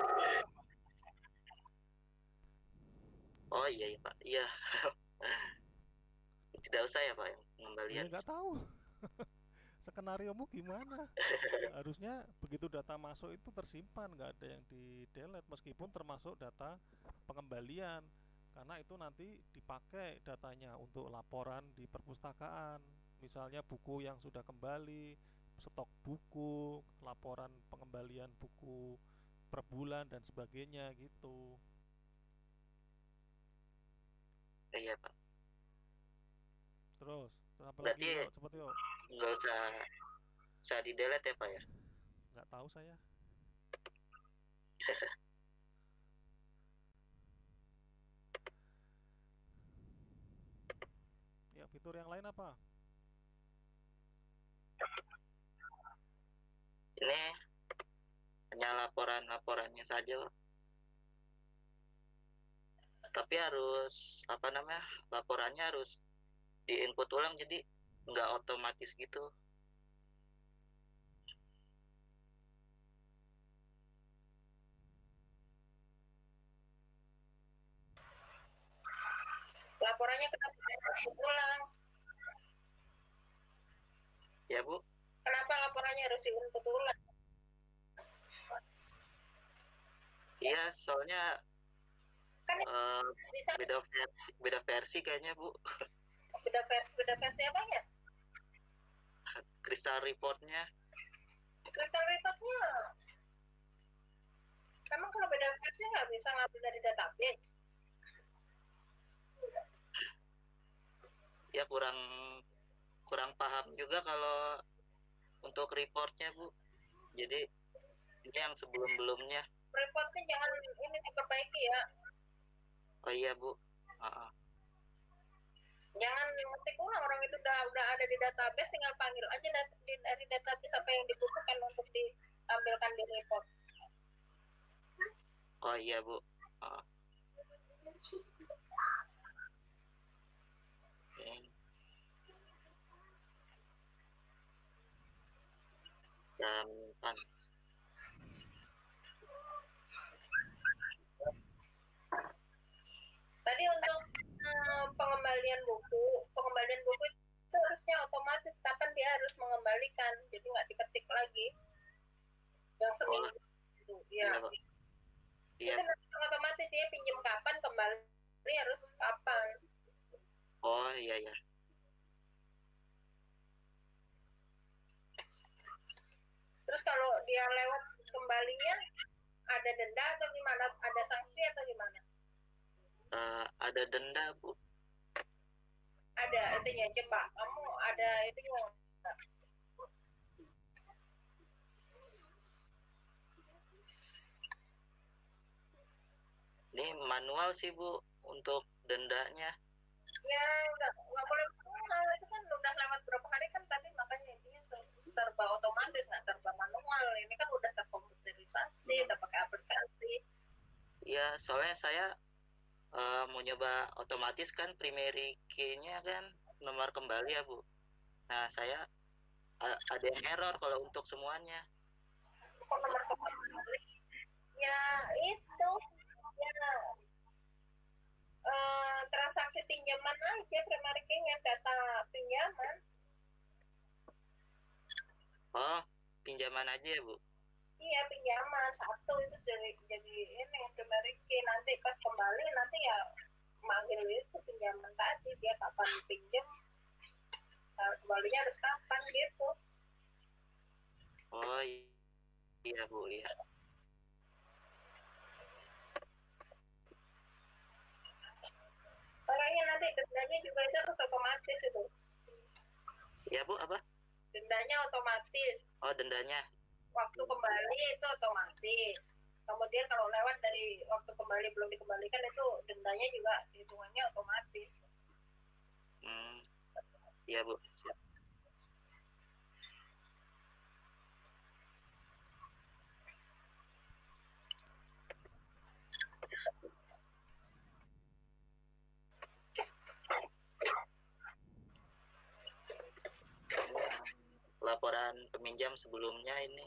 Speaker 3: Oh iya ya Pak, iya. Tidak usah ya Pak yang
Speaker 4: Ya
Speaker 3: pengembalian.
Speaker 4: nggak tahu. Skenariomu gimana? Harusnya begitu data masuk itu tersimpan, nggak ada yang di delete meskipun termasuk data pengembalian, karena itu nanti dipakai datanya untuk laporan di perpustakaan, misalnya buku yang sudah kembali, stok buku, laporan pengembalian buku per bulan dan sebagainya gitu.
Speaker 3: Iya Pak.
Speaker 4: Terus apa lagi?
Speaker 3: Berarti
Speaker 4: Yuk cepet yuk.
Speaker 3: nggak usah di delete ya Pak ya?
Speaker 4: Nggak tahu saya. Ya, fitur yang lain apa?
Speaker 3: Ini hanya laporannya saja Pak. Tapi harus apa namanya, laporannya harus diinput ulang, jadi nggak otomatis gitu.
Speaker 2: Laporannya kenapa harus diulang?
Speaker 3: Ya Bu,
Speaker 2: Kenapa laporannya harus diinput ulang?
Speaker 3: iya soalnya
Speaker 2: Kan bisa
Speaker 3: beda versi kayaknya Bu.
Speaker 2: beda versi apanya?
Speaker 3: Crystal reportnya.
Speaker 2: Crystal reportnya. Emang kalau beda versi nggak bisa ngambil dari database?
Speaker 3: Ya kurang paham juga kalau untuk reportnya Bu. Jadi ini yang sebelum-belumnya.
Speaker 2: Reportnya jangan ini diperbaiki ya.
Speaker 3: Oh iya Bu.
Speaker 2: Jangan ngetik ulang, orang itu udah ada di database, tinggal panggil aja dari database apa yang dibutuhkan untuk ditampilkan di report.
Speaker 3: Oh iya Bu. Dan
Speaker 2: Tadi untuk pengembalian buku itu harusnya otomatis, kapan dia harus mengembalikan, jadi nggak diketik lagi yang seminggu itu. Ya.
Speaker 3: Iya.
Speaker 2: Itu otomatis dia pinjam kapan, kembali harus kapan.
Speaker 3: Oh iya ya.
Speaker 2: Terus kalau dia lewat kembalinya, ada denda atau gimana? Ada sanksi atau gimana?
Speaker 3: Ada denda Bu.
Speaker 2: Ada itunya, coba kamu ada itunya.
Speaker 3: Ini manual sih Bu untuk dendanya.
Speaker 2: Ya nggak boleh manual, itu kan udah lewat berapa hari kan tadi, makanya ini serba otomatis, nggak serba manual. Ini kan udah terkomputerisasi, udah pakai aplikasi.
Speaker 3: Ya soalnya saya mau nyoba otomatis kan, primary key-nya kan nomor kembali ya Bu. Nah saya ada yang error kalau untuk semuanya.
Speaker 2: Kok nomor kembali? Ya itu ya transaksi pinjaman aja, primary key-nya data pinjaman.
Speaker 3: Oh, pinjaman aja ya, Bu?
Speaker 2: Iya, pinjaman satu itu jadi ini primary key. Nanti pas kembali nanti ya manggil itu pinjaman tadi, dia kapan pinjam, kembalinya harus kapan gitu.
Speaker 3: Oh iya, Bu, iya.
Speaker 2: Makanya nanti dendanya juga itu harus otomatis itu.
Speaker 3: Ya, Bu, apa?
Speaker 2: Dendanya otomatis.
Speaker 3: Oh, dendanya.
Speaker 2: Waktu kembali itu otomatis. Kemudian kalau lewat dari waktu kembali belum dikembalikan itu dendanya juga hitungannya otomatis.
Speaker 3: Iya, Bu. Siap. Laporan peminjam sebelumnya ini.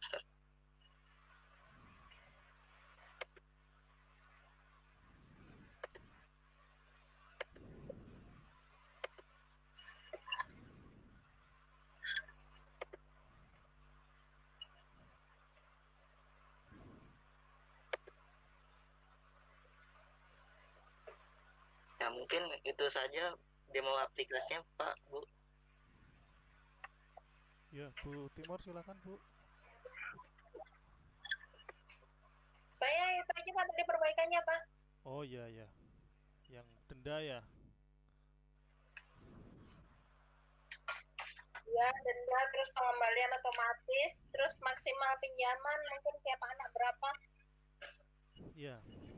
Speaker 3: Ya mungkin itu saja demo aplikasinya, Pak, Bu.
Speaker 4: Ya, Bu Timur silakan, Bu.
Speaker 2: Saya itu aja Pak tadi perbaikannya Pak.
Speaker 4: Oh iya ya, yang denda ya.
Speaker 2: Ya, denda terus pengembalian otomatis, terus maksimal pinjaman mungkin tiap anak berapa.
Speaker 4: Iya.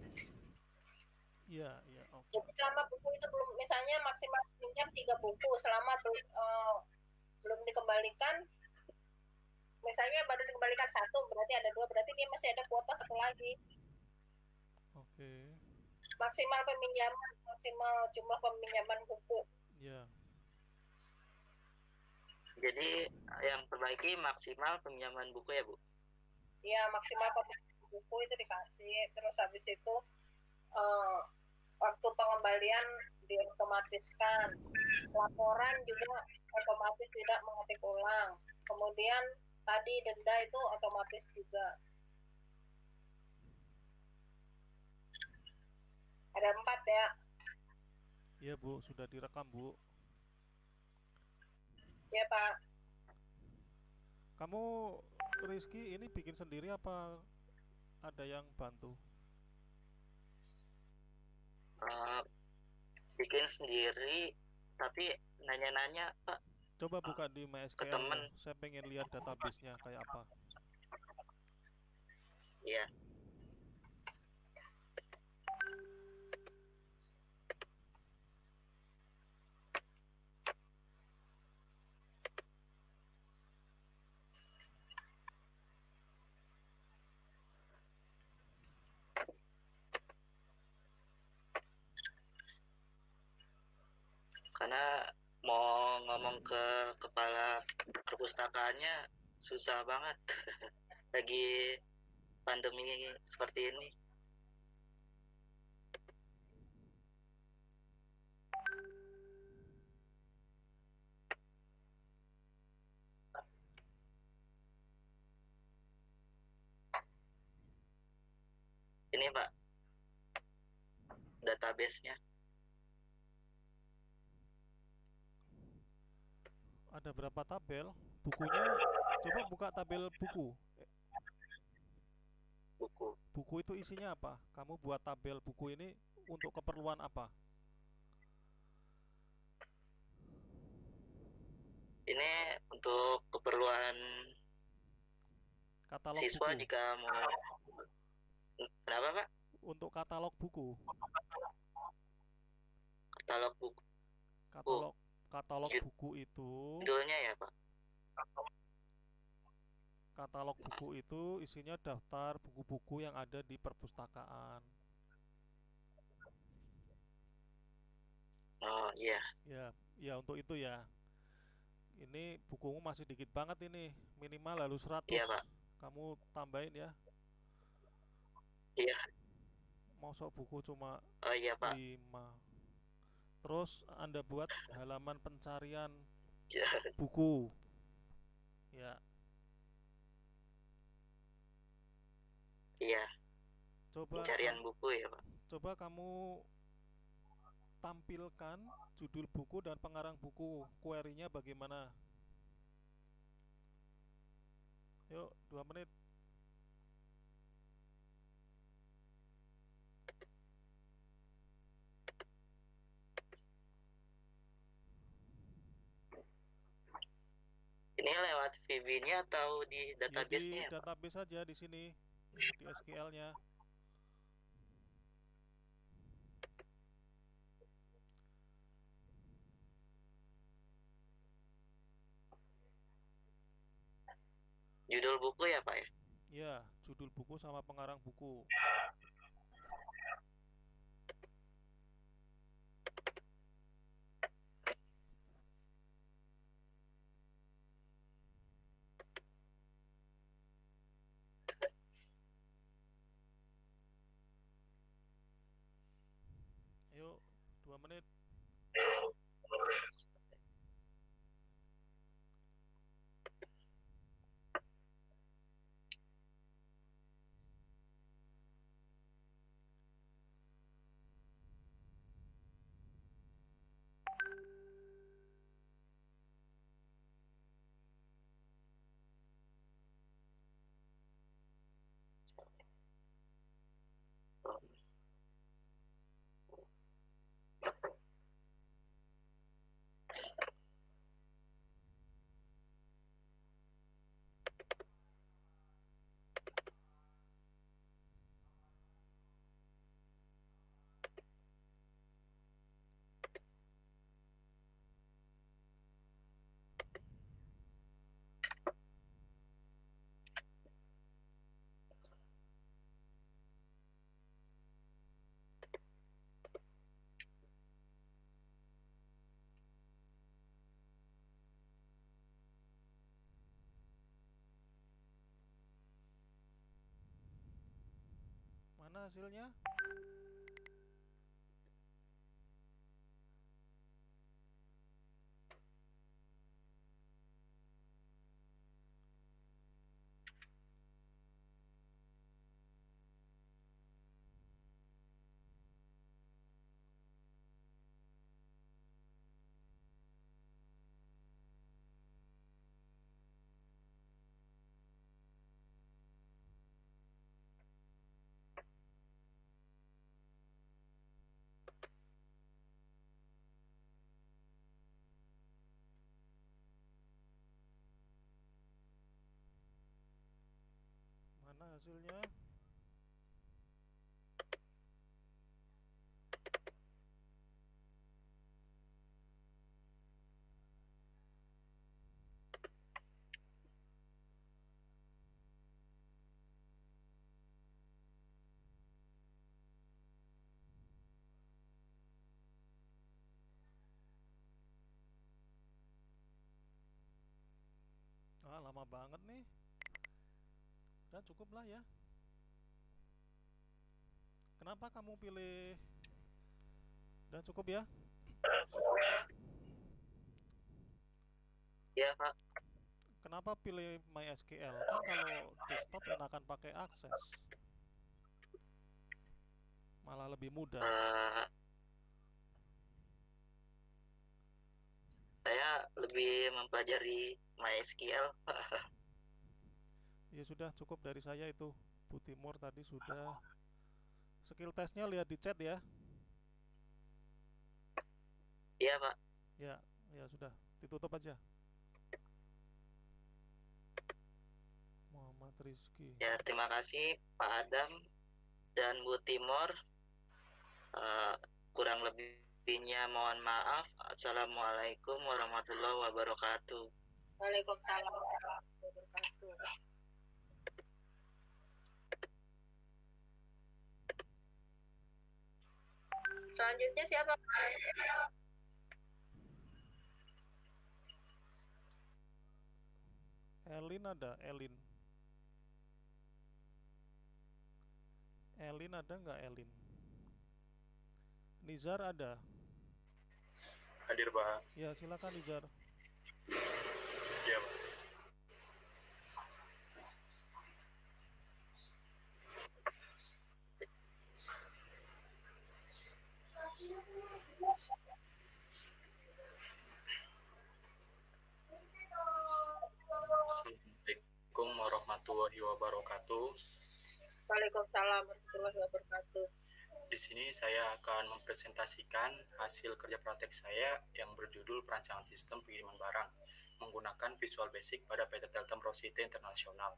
Speaker 4: Iya, iya, oke.
Speaker 2: Jadi selama buku itu belum, misalnya maksimal pinjam 3 buku, selama belum dikembalikan, misalnya baru dikembalikan 1, berarti ada 2, berarti dia masih ada kuota 1 lagi.
Speaker 4: Oke.
Speaker 2: Maksimal peminjaman, maksimal jumlah peminjaman buku.
Speaker 4: Iya.
Speaker 3: Jadi yang perbaiki maksimal peminjaman buku ya, Bu?
Speaker 2: Iya, maksimal peminjaman buku itu dikasih, terus habis itu waktu pengembalian diotomatiskan, laporan juga otomatis tidak mengetik ulang, kemudian tadi denda itu otomatis juga. Ada 4 ya.
Speaker 4: Iya, Bu, sudah direkam, Bu.
Speaker 2: Ya Pak.
Speaker 4: Kamu Rizky ini bikin sendiri apa ada yang bantu?
Speaker 3: Bikin sendiri, tapi nanya-nanya, Pak.
Speaker 4: Coba buka di MySQL.
Speaker 3: Temen.
Speaker 4: Saya pengen lihat database-nya kayak apa.
Speaker 3: Iya. Karena mau ngomong ke kepala perpustakaannya susah banget lagi pandemi seperti ini. Ini Pak, database-nya.
Speaker 4: Ada berapa tabel? Bukunya, coba buka tabel buku. Buku itu isinya apa? Kamu buat tabel buku ini untuk keperluan apa?
Speaker 3: Ini untuk keperluan
Speaker 4: katalog
Speaker 3: siswa
Speaker 4: buku.
Speaker 3: Jika mau. Kenapa, Pak?
Speaker 4: Untuk katalog buku.
Speaker 3: Katalog buku.
Speaker 4: Katalog buku itu.
Speaker 3: Judulnya ya, Pak?
Speaker 4: Katalog buku itu isinya daftar buku-buku yang ada di perpustakaan.
Speaker 3: Oh iya.
Speaker 4: Ya untuk itu ya. Ini bukumu masih dikit banget ini, minimal harus 100.
Speaker 3: Iya, Pak.
Speaker 4: Kamu tambahin ya.
Speaker 3: Iya.
Speaker 4: Mosok buku cuma
Speaker 3: iya, Pak.
Speaker 4: 5. Terus Anda buat halaman pencarian
Speaker 3: Ya.
Speaker 4: buku. Ya,
Speaker 3: Iya,
Speaker 4: Coba
Speaker 3: pencarian buku ya, Pak.
Speaker 4: coba kamu tampilkan judul buku dan pengarang buku, query-nya bagaimana. Yuk, 2 menit.
Speaker 3: Ini lewat VB-nya atau di
Speaker 4: Ya di
Speaker 3: database-nya ya, Pak?
Speaker 4: database saja di sini, di SQL-nya.
Speaker 3: Judul buku ya, Pak ya?
Speaker 4: Ya, judul buku sama pengarang buku. Yuk, 2 menit. Mana hasilnya? Mana hasilnya? Ah, lama banget nih. Udah cukup lah ya. Kenapa kamu pilih? Udah cukup ya?
Speaker 3: Iya, Pak.
Speaker 4: Kenapa pilih MySQL? Kan kalau desktop enakan pakai Access. Malah lebih mudah.
Speaker 3: Saya lebih mempelajari MySQL.
Speaker 4: Ya sudah cukup dari saya itu. Bu Timur tadi sudah. Skill testnya lihat di chat ya.
Speaker 3: Iya, Pak.
Speaker 4: Ya, ya sudah. Ditutup aja. Muhammad Rizky.
Speaker 3: Ya, terima kasih Pak Adam dan Bu Timur. Kurang lebihnya mohon maaf. Assalamualaikum warahmatullahi wabarakatuh.
Speaker 2: Waalaikumsalam warahmatullahi wabarakatuh. Selanjutnya siapa?
Speaker 4: Elin ada, Elin. Elin ada nggak Elin? Nizar ada.
Speaker 6: Hadir, Pak.
Speaker 4: Ya silakan Nizar.
Speaker 6: Iya, Pak. warahmatullahi wabarakatuh.
Speaker 2: Waalaikumsalam warahmatullahi wabarakatuh.
Speaker 6: Di sini saya akan mempresentasikan hasil kerja praktek saya yang berjudul Perancangan Sistem Pengiriman Barang menggunakan Visual Basic pada PT Telkom Rosita Internasional.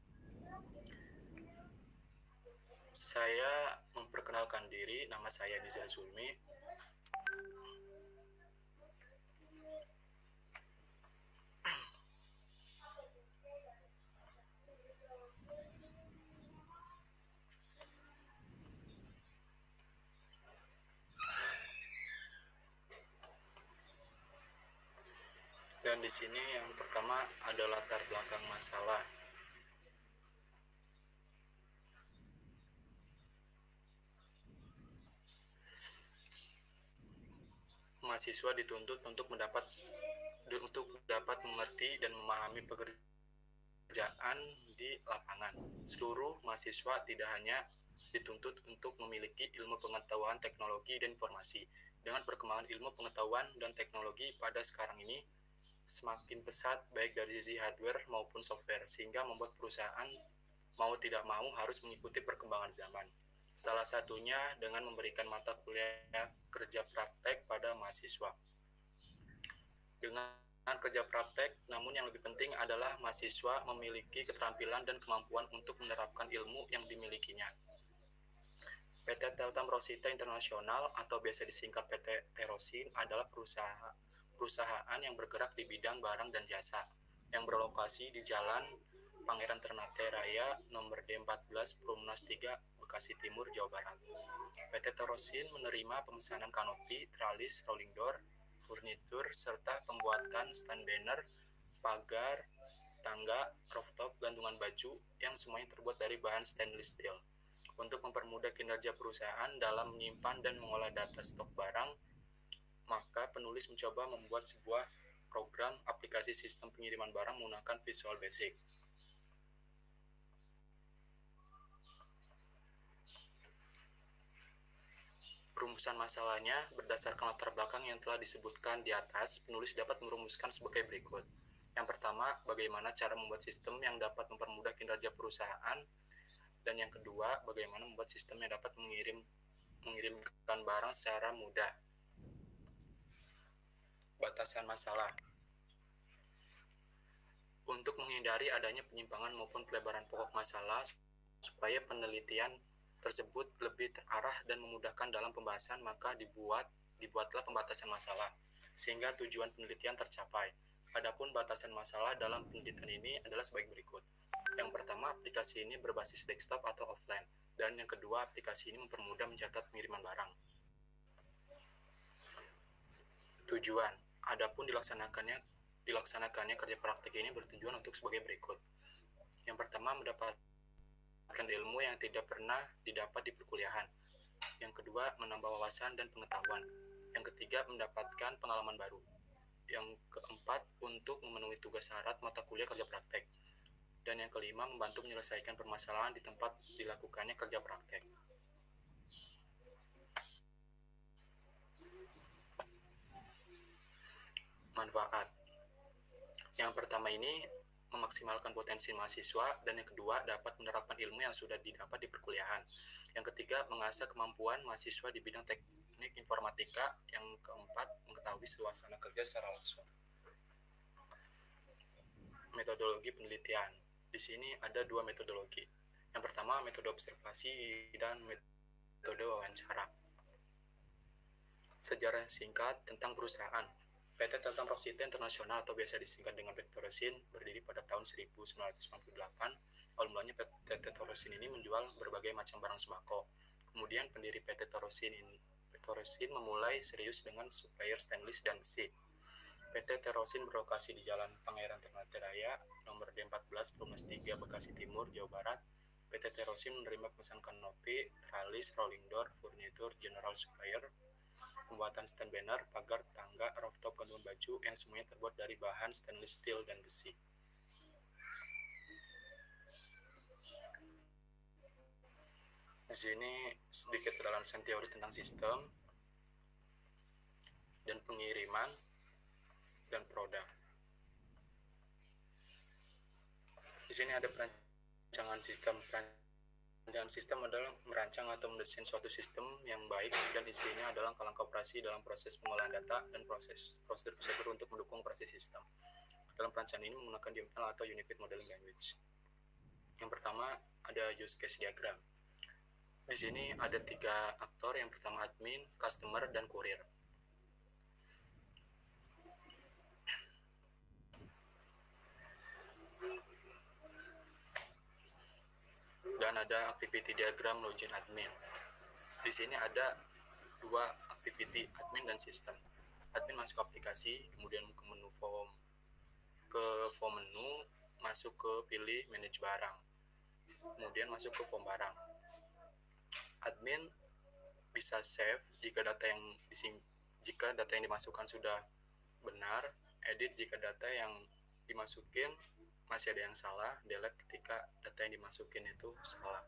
Speaker 6: Saya memperkenalkan diri, nama saya Nizar Zulmi. Dan di sini yang pertama ada latar belakang masalah. Mahasiswa dituntut untuk dapat mengerti dan memahami pekerjaan di lapangan. Seluruh mahasiswa tidak hanya dituntut untuk memiliki ilmu pengetahuan teknologi dan informasi. Dengan perkembangan ilmu pengetahuan dan teknologi pada sekarang ini semakin pesat baik dari sisi hardware maupun software, sehingga membuat perusahaan mau tidak mau harus mengikuti perkembangan zaman. Salah satunya dengan memberikan mata kuliah kerja praktek pada mahasiswa. Dengan kerja praktek, namun yang lebih penting adalah mahasiswa memiliki keterampilan dan kemampuan untuk menerapkan ilmu yang dimilikinya. PT Telkom Rosita Internasional atau biasa disingkat PT Terosin adalah perusahaan yang bergerak di bidang barang dan jasa yang berlokasi di Jalan Pangeran Ternate Raya nomor D14 Perumnas 3 Bekasi Timur, Jawa Barat. PT Terosin menerima pemesanan kanopi, tralis, rolling door, furnitur, serta pembuatan stand banner, pagar, tangga, rooftop, gantungan baju yang semuanya terbuat dari bahan stainless steel. Untuk mempermudah kinerja perusahaan dalam menyimpan dan mengolah data stok barang, maka penulis mencoba membuat sebuah program aplikasi sistem pengiriman barang menggunakan Visual Basic. Perumusan masalahnya berdasarkan latar belakang yang telah disebutkan di atas, penulis dapat merumuskan sebagai berikut. Yang pertama, bagaimana cara membuat sistem yang dapat mempermudah kinerja perusahaan, dan yang kedua, bagaimana membuat sistem yang dapat mengirimkan barang secara mudah. Batasan masalah. Untuk menghindari adanya penyimpangan maupun pelebaran pokok masalah, supaya penelitian tersebut lebih terarah dan memudahkan dalam pembahasan, maka dibuatlah pembatasan masalah, sehingga tujuan penelitian tercapai. Adapun batasan masalah dalam penelitian ini adalah sebagai berikut. Yang pertama, aplikasi ini berbasis desktop atau offline, dan yang kedua, aplikasi ini mempermudah mencatat pengiriman barang. Tujuan. Adapun dilaksanakannya kerja praktik ini bertujuan untuk sebagai berikut. Yang pertama, mendapatkan ilmu yang tidak pernah didapat di perkuliahan. Yang kedua, menambah wawasan dan pengetahuan. Yang ketiga, mendapatkan pengalaman baru. Yang keempat, untuk memenuhi tugas syarat mata kuliah kerja praktek. Dan yang kelima, membantu menyelesaikan permasalahan di tempat dilakukannya kerja praktek. Manfaat. Yang pertama ini memaksimalkan potensi mahasiswa, dan yang kedua dapat menerapkan ilmu yang sudah didapat di perkuliahan. Yang ketiga, mengasah kemampuan mahasiswa di bidang teknik informatika. Yang keempat, mengetahui suasana kerja secara langsung. Metodologi penelitian. Di sini ada dua metodologi. Yang pertama, metode observasi dan metode wawancara. Sejarah singkat tentang perusahaan. PT Telkom Rosita Internasional atau biasa disingkat dengan PT Terosin berdiri pada tahun 1998. Awal mulanya PT Terosin ini menjual berbagai macam barang sembako. Kemudian pendiri PT Terosin memulai serius dengan supplier stainless dan besi. PT Terosin berlokasi di Jalan Pangeran Ternate Raya nomor D14 Perumnas 3 Bekasi Timur, Jawa Barat. PT Terosin menerima pemesanan kanopi, tralis, rolling door, furnitur, general supplier, pembuatan stand banner, pagar, tangga, rooftop, gantungan baju yang semuanya terbuat dari bahan stainless steel dan besi. Di sini sedikit penjelasan teori tentang sistem dan pengiriman dan produk. Di sini ada Perancangan sistem adalah merancang atau mendesain suatu sistem yang baik dan isinya adalah langkah-langkah operasi dalam proses pengolahan data dan prosedur untuk mendukung operasi sistem. Dalam perancangan ini menggunakan UML atau Unified Modeling Language. Yang pertama ada use case diagram. Di sini ada 3 aktor, yang pertama admin, customer, dan kurir. Dan ada activity diagram login admin. Di sini ada 2 activity, admin dan sistem. Admin masuk ke aplikasi, kemudian ke menu form, menu, masuk ke pilih manage barang, kemudian masuk ke form barang. Admin bisa save jika data yang dimasukkan sudah benar, edit jika data yang dimasukin masih ada yang salah, delete ketika data yang dimasukin itu salah.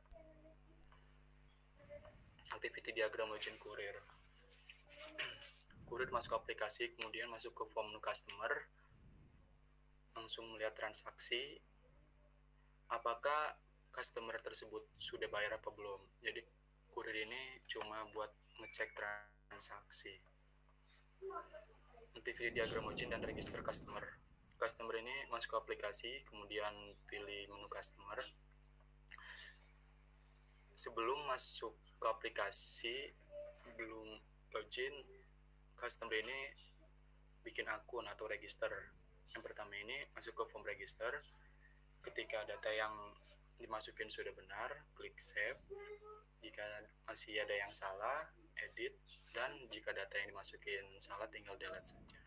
Speaker 6: Activity diagram login kurir. Kurir masuk aplikasi, kemudian masuk ke form menu customer, langsung melihat transaksi, apakah customer tersebut sudah bayar apa belum. Jadi kurir ini cuma buat ngecek transaksi. Activity diagram login dan register customer. Customer ini masuk ke aplikasi, kemudian pilih menu customer. Sebelum masuk ke aplikasi, belum login, customer ini bikin akun atau register. Yang pertama ini masuk ke form register. Ketika data yang dimasukin sudah benar, klik save. Jika masih ada yang salah, edit. Dan jika data yang dimasukin salah, tinggal delete saja.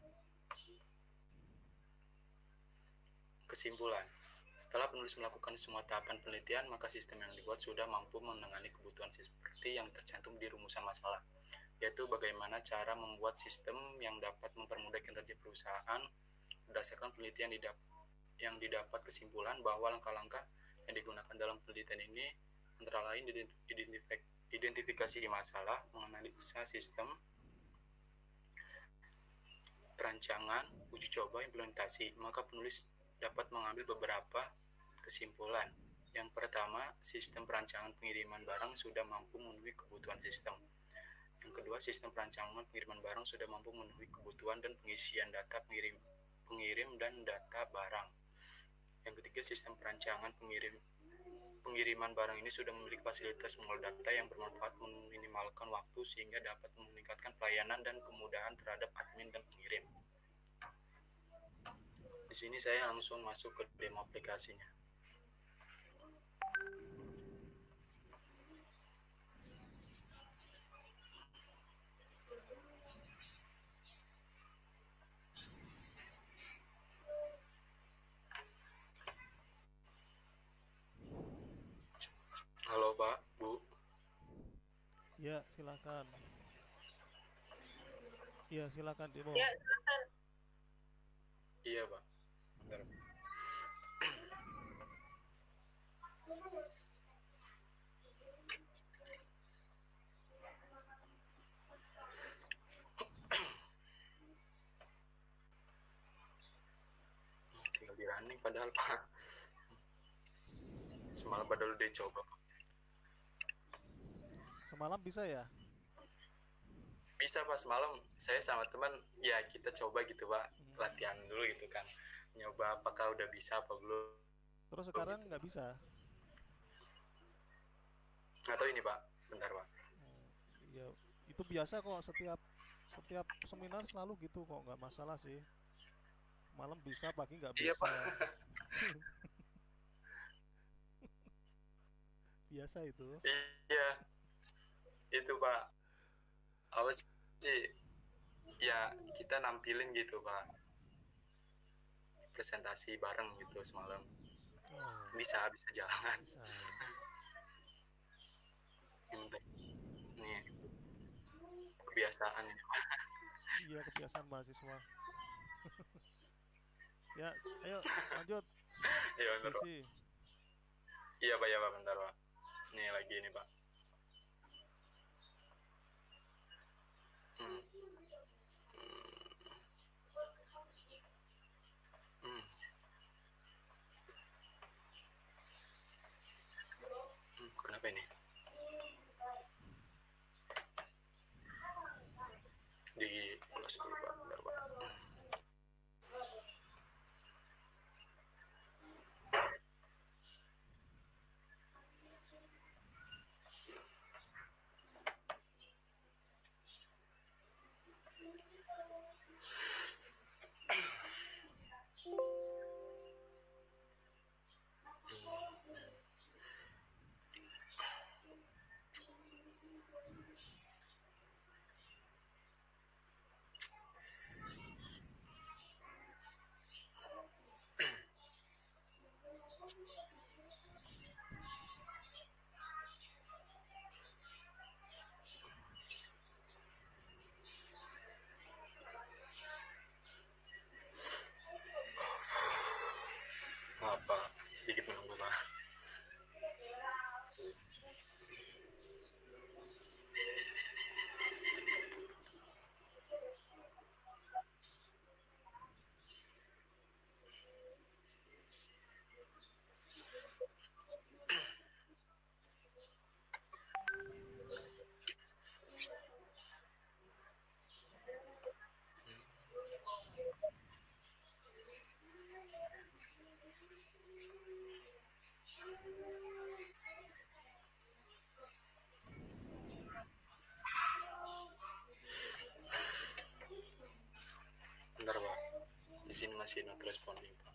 Speaker 6: Kesimpulan, setelah penulis melakukan semua tahapan penelitian, maka sistem yang dibuat sudah mampu menangani kebutuhan seperti yang tercantum di rumusan masalah, yaitu bagaimana cara membuat sistem yang dapat mempermudah kinerja perusahaan. Berdasarkan penelitian yang didapat kesimpulan bahwa langkah-langkah yang digunakan dalam penelitian ini antara lain identifikasi masalah, menganalisa sistem, perancangan, uji coba, implementasi. Maka penulis dapat mengambil beberapa kesimpulan. Yang pertama, sistem perancangan pengiriman barang sudah mampu memenuhi kebutuhan sistem. Yang kedua, sistem perancangan pengiriman barang sudah mampu memenuhi kebutuhan dan pengisian data pengirim dan data barang. Yang ketiga, sistem perancangan pengiriman barang ini sudah memiliki fasilitas mengolah data yang bermanfaat, meminimalkan waktu sehingga dapat meningkatkan pelayanan dan kemudahan terhadap admin dan pengirim. Di sini saya langsung masuk ke demo aplikasinya. Halo Pak, Bu.
Speaker 4: Ya, silakan. Iya, silakan demo.
Speaker 2: Ya, silakan.
Speaker 6: Iya Pak. Bentar. Tinggal di running padahal Pak. Semalam padahal udah coba.
Speaker 4: Semalam bisa ya?
Speaker 6: Bisa Pak, semalam saya sama teman ya kita coba gitu Pak, latihan dulu gitu kan, nyoba apakah udah bisa apa belum.
Speaker 4: Terus sekarang
Speaker 6: gitu.
Speaker 4: nggak bisa?
Speaker 6: Nggak tahu ini Pak, bentar Pak.
Speaker 4: Ya, itu biasa kok, setiap seminar selalu gitu kok, nggak masalah sih. Malam bisa, pagi nggak bisa.
Speaker 6: Iya Pak.
Speaker 4: Biasa itu.
Speaker 6: Iya, itu Pak. Apa sih? Ya kita nampilin gitu Pak, presentasi bareng gitu semalam. Bisa jalan.
Speaker 4: Bisa.
Speaker 6: Nih kebiasaan ini Pak.
Speaker 4: Iya, kebiasaan mahasiswa. Ya, ayo lanjut.
Speaker 6: Iya bentar Pak.
Speaker 4: Isi.
Speaker 6: Iya Pak, ya Pak, bentar Pak. Nih lagi ini Pak. sini masih not responding, Pak.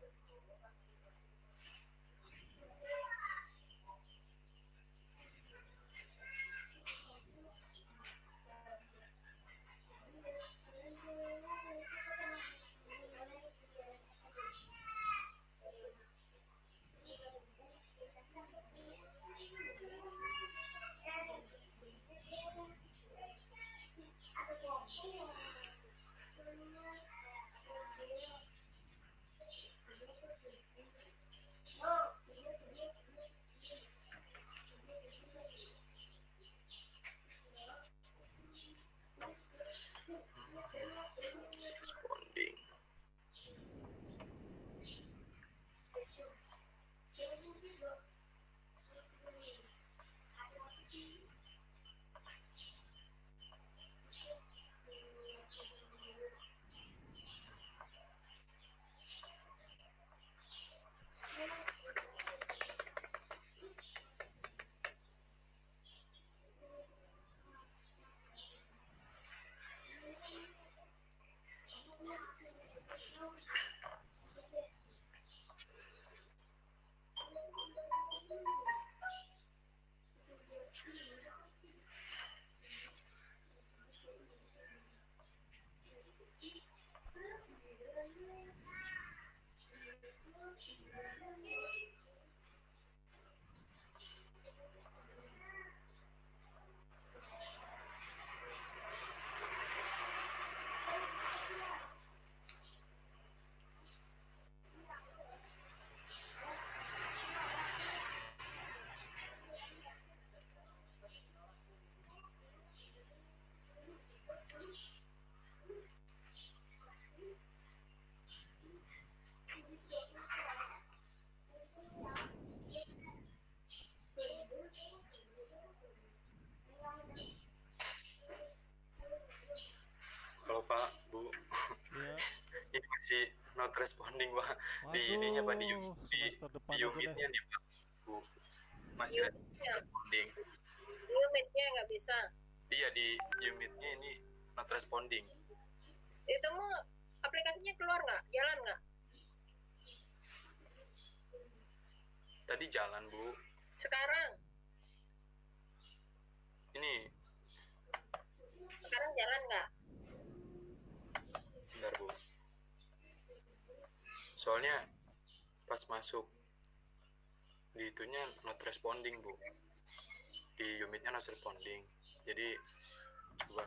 Speaker 6: Responding. Halo Pak, Bu.
Speaker 4: Ya.
Speaker 6: Ini masih not responding, Pak. Di
Speaker 4: Waduh,
Speaker 6: ininya, Pak, di
Speaker 4: semester depan aja deh.
Speaker 6: unitnya nih, Pak. Bu. Masih responding.
Speaker 2: Unitnya nggak bisa.
Speaker 6: Iya, di unitnya ini not responding.
Speaker 2: Itu mau aplikasinya keluar nggak? Jalan nggak?
Speaker 6: Tadi jalan, Bu.
Speaker 2: Sekarang jalan nggak?
Speaker 6: Bentar, Bu. Soalnya pas masuk di itunya not responding, Bu. Di unitnya not responding. Jadi coba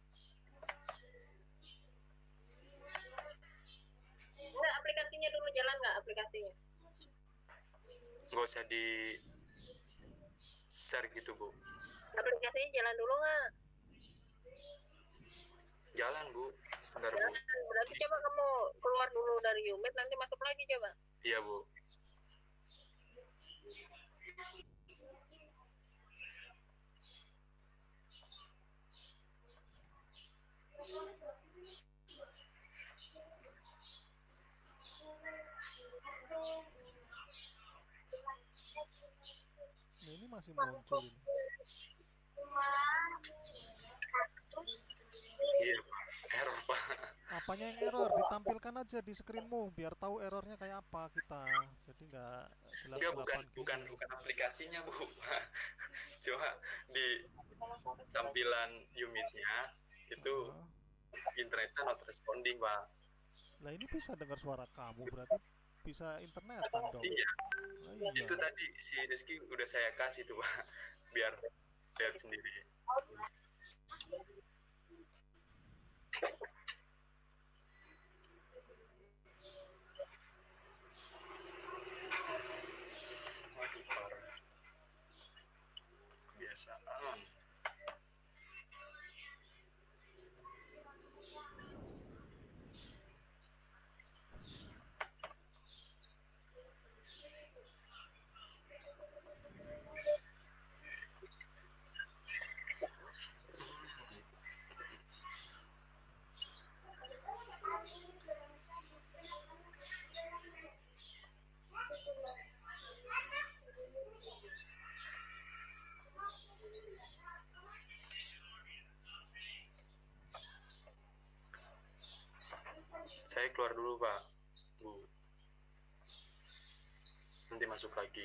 Speaker 2: Nggak, aplikasinya dulu jalan nggak aplikasinya?
Speaker 6: nggak usah di share gitu, Bu.
Speaker 2: Aplikasinya jalan dulu nggak?
Speaker 6: Jalan, Bu. Bentar, Bu.
Speaker 2: Jalan. Berarti coba kamu keluar dulu dari unit, nanti masuk lagi coba.
Speaker 6: Iya, Bu.
Speaker 4: Nah, ini masih muncul ini.
Speaker 6: Iya, Pak. Error, Pak.
Speaker 4: Apanya yang error? Ditampilkan aja di screenmu biar tahu errornya kayak apa kita. Jadi nggak
Speaker 6: Enggak,
Speaker 4: gelap-gelapan
Speaker 6: bukan aplikasinya, Bu. Cuma di tampilan unitnya itu internetnya not responding, Pak.
Speaker 4: Lah ini bisa dengar suara kamu, berarti bisa internetan dong.
Speaker 6: Iya.
Speaker 4: Nah, iya.
Speaker 6: Itu tadi si Rizky udah saya kasih tuh, Pak. Biar lihat sendiri. Waduh, parah. Kebiasaan. Saya keluar dulu Pak, Bu. Nanti masuk lagi.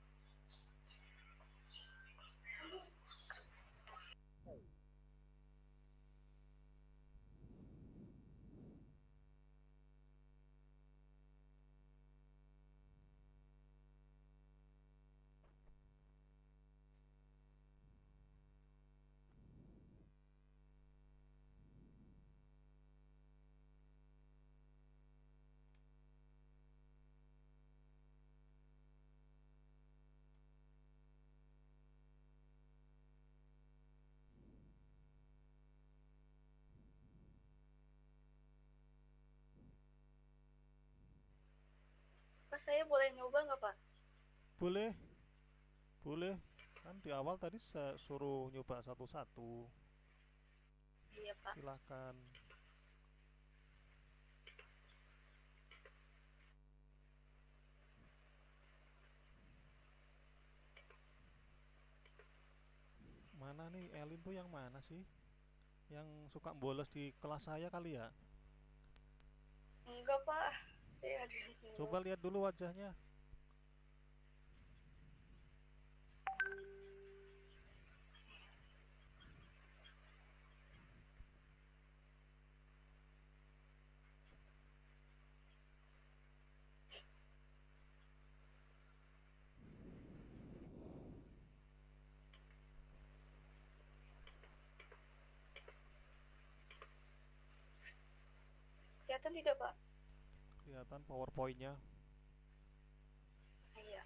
Speaker 7: Pak, saya boleh nyoba nggak Pak?
Speaker 4: Boleh, boleh. Kan di awal tadi saya suruh nyoba satu-satu.
Speaker 7: Iya Pak.
Speaker 4: Silakan. Mana nih Elin tuh yang mana sih? Yang suka bolos di kelas saya kali ya?
Speaker 7: Enggak Pak, saya ada yang
Speaker 4: Coba lihat dulu wajahnya.
Speaker 7: kelihatan tidak Pak?
Speaker 4: Kelihatan PowerPoint-nya.
Speaker 7: Iya.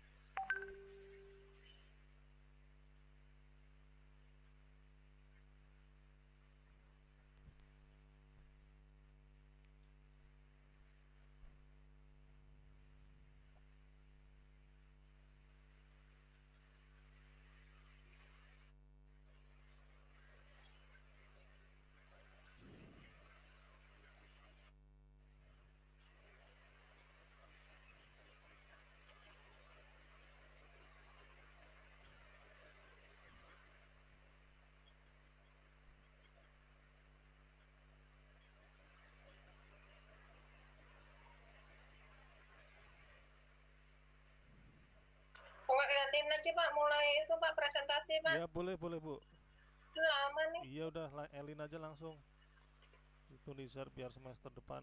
Speaker 2: Liatin aja Pak, mulai itu Pak presentasi Pak.
Speaker 4: Ya boleh boleh Bu.
Speaker 2: Lama nih.
Speaker 4: Iya udah Elin aja langsung. Itu Nizar biar semester depan.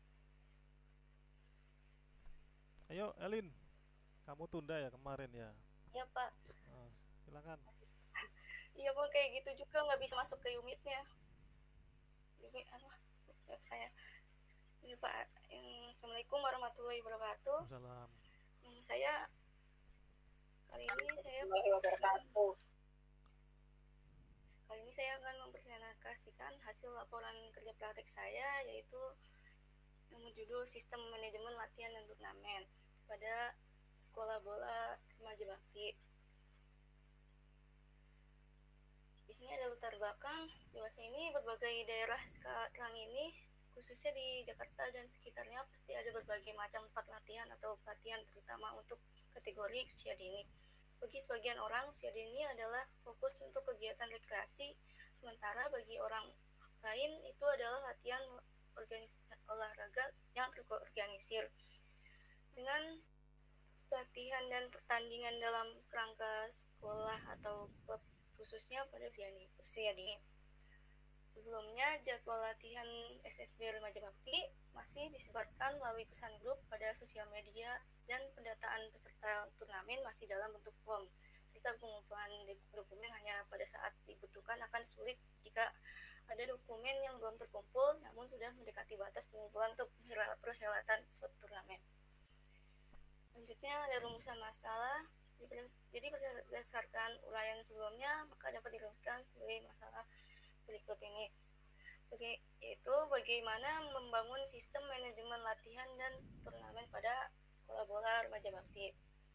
Speaker 4: Ayo Elin, kamu tunda ya kemarin ya.
Speaker 7: Iya Pak.
Speaker 4: Nah, silakan.
Speaker 7: Iya Pak, kayak gitu juga nggak bisa masuk ke unitnya. Unit web saya. Ini Pak, Assalamualaikum warahmatullahi wabarakatuh.
Speaker 4: Salam.
Speaker 7: Saya kali ini saya akan mempresentasikan hasil laporan kerja praktek saya, yaitu yang berjudul Sistem Manajemen Latihan dan Turnamen pada Sekolah Bola Remaja Bakti. Di sini ada latar belakang. Di masa ini berbagai daerah sekarang ini, khususnya di Jakarta dan sekitarnya, pasti ada berbagai macam tempat latihan atau pelatihan, terutama untuk kategori usia dini. Bagi sebagian orang, usia dini adalah fokus untuk kegiatan rekreasi, sementara bagi orang lain itu adalah latihan olahraga yang terorganisir. Dengan latihan dan pertandingan dalam kerangka sekolah atau klub, khususnya pada usia dini. Sebelumnya, jadwal latihan SSB Remaja Bakti masih disebarkan melalui pesan grup pada sosial media, dan pendataan peserta turnamen masih dalam bentuk form, serta pengumpulan dokumen hanya pada saat dibutuhkan akan sulit jika ada dokumen yang belum terkumpul namun sudah mendekati batas pengumpulan untuk perhelatan suatu turnamen. Selanjutnya ada rumusan masalah. Jadi berdasarkan uraian sebelumnya, maka dapat dirumuskan sebagai masalah berikut ini, yaitu bagaimana membangun sistem manajemen latihan dan turnamen pada Sekolah Bola Remaja Bakti.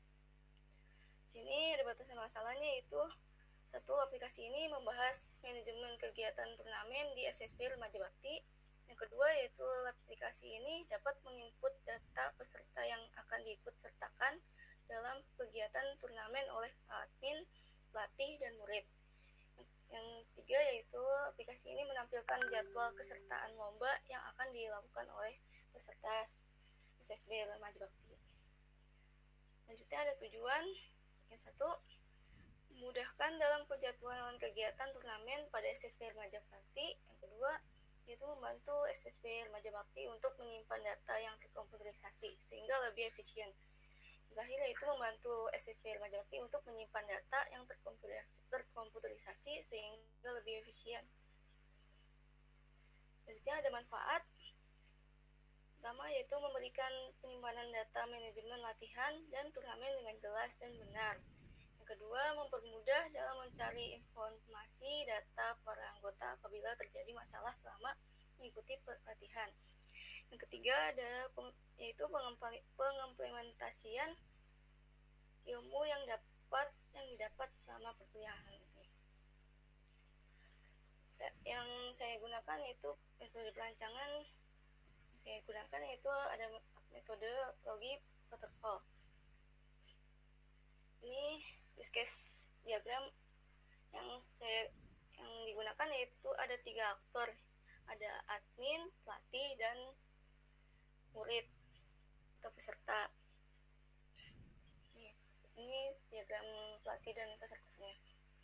Speaker 7: Sini ada batasan masalahnya, yaitu satu, aplikasi ini membahas manajemen kegiatan turnamen di SSB Remaja Bakti. Yang kedua, yaitu aplikasi ini dapat menginput data peserta yang akan diikut sertakan dalam kegiatan turnamen oleh admin, pelatih, dan murid. Yang ketiga, yaitu aplikasi ini menampilkan jadwal kesertaan lomba yang akan dilakukan oleh peserta SSB Remaja Bakti. Selanjutnya ada tujuan. Yang satu, memudahkan dalam penjadwalan kegiatan turnamen pada SSB Remaja Bakti. Yang kedua, yaitu membantu SSB Remaja Bakti untuk menyimpan data yang terkomputerisasi sehingga lebih efisien. Terakhir, yaitu membantu SSB Remaja Bakti untuk menyimpan data yang terkomputerisasi sehingga lebih efisien. Selanjutnya ada manfaat. Pertama, yaitu memberikan penyimpanan data manajemen latihan dan turnamen dengan jelas dan benar. Yang kedua, mempermudah dalam mencari informasi data para anggota apabila terjadi masalah selama mengikuti pelatihan. Yang ketiga, yaitu pengimplementasian ilmu yang didapat selama perkuliahan ini. Yang saya gunakan yaitu metode perancangan. Saya gunakan yaitu ada metode logi waterfall. Ini use case diagram yang digunakan yaitu ada 3 aktor, ada admin, pelatih, dan murid atau peserta. Ini diagram pelatih dan pesertanya.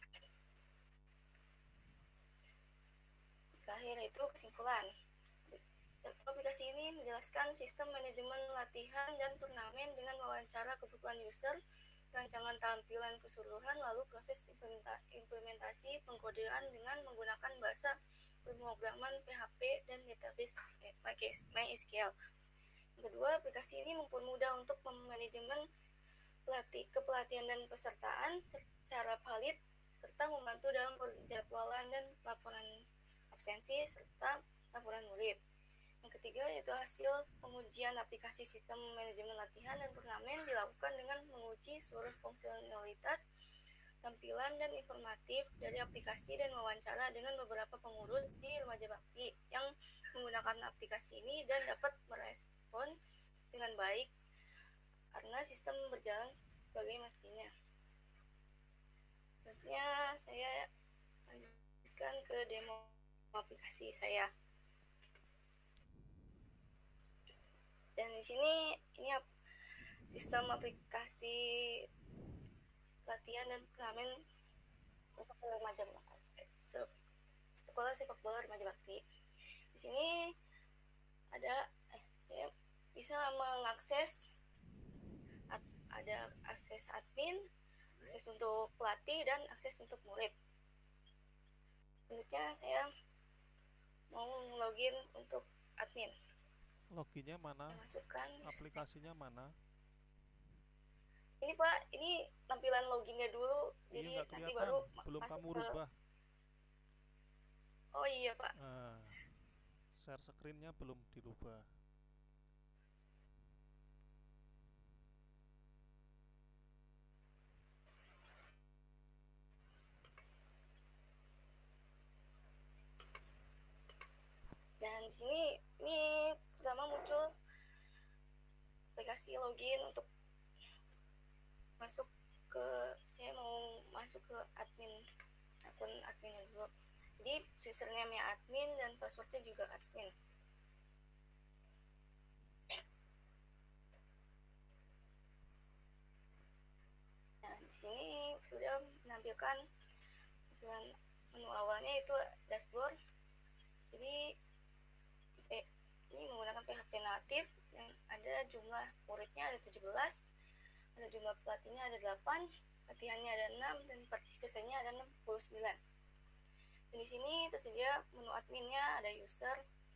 Speaker 7: Terakhir itu kesimpulan. Aplikasi ini menjelaskan sistem manajemen latihan dan turnamen dengan wawancara kebutuhan user, rancangan tampilan keseluruhan, lalu proses implementasi pengkodean dengan menggunakan bahasa pemrograman PHP dan database MySQL. Kedua, aplikasi ini mempermudah untuk manajemen kepelatihan dan pesertaan secara valid, serta membantu dalam penjadwalan dan laporan absensi serta laporan murid. Yang ketiga, yaitu hasil pengujian aplikasi sistem manajemen latihan dan turnamen dilakukan dengan menguji seluruh fungsionalitas, tampilan, dan informatif dari aplikasi dan wawancara dengan beberapa pengurus di Remaja Bakti yang menggunakan aplikasi ini dan dapat merespon dengan baik karena sistem berjalan sebagai mestinya. Selanjutnya saya lanjutkan ke demo aplikasi saya. Dan di sini ini sistem aplikasi latihan dan turnamen untuk Remaja Bakti, sekolah sepak bola Remaja Bakti. Di sini ada saya bisa mengakses, ada akses admin, akses untuk pelatih, dan akses untuk murid. Selanjutnya saya mau login untuk admin.
Speaker 4: Loginnya mana?
Speaker 7: Masukkan
Speaker 4: aplikasinya mana?
Speaker 7: Ini Pak, ini tampilan loginnya dulu, jadi nanti baru
Speaker 4: belum
Speaker 7: masuk
Speaker 4: kamu rubah.
Speaker 7: Oh iya Pak.
Speaker 4: Share screen-nya belum dirubah.
Speaker 7: Dan di sini ini pertama muncul aplikasi login untuk masuk ke, saya mau masuk ke akun adminnya dulu. Jadi username-nya admin dan passwordnya juga admin. Nah, di sini sudah menampilkan menu awalnya itu dashboard. Jadi ini menggunakan PHP natif yang ada jumlah muridnya ada 17, ada jumlah pelatihnya ada 8, latihannya ada 6, dan partisipasinya ada 69. Dan di sini tersedia menu adminnya, ada user,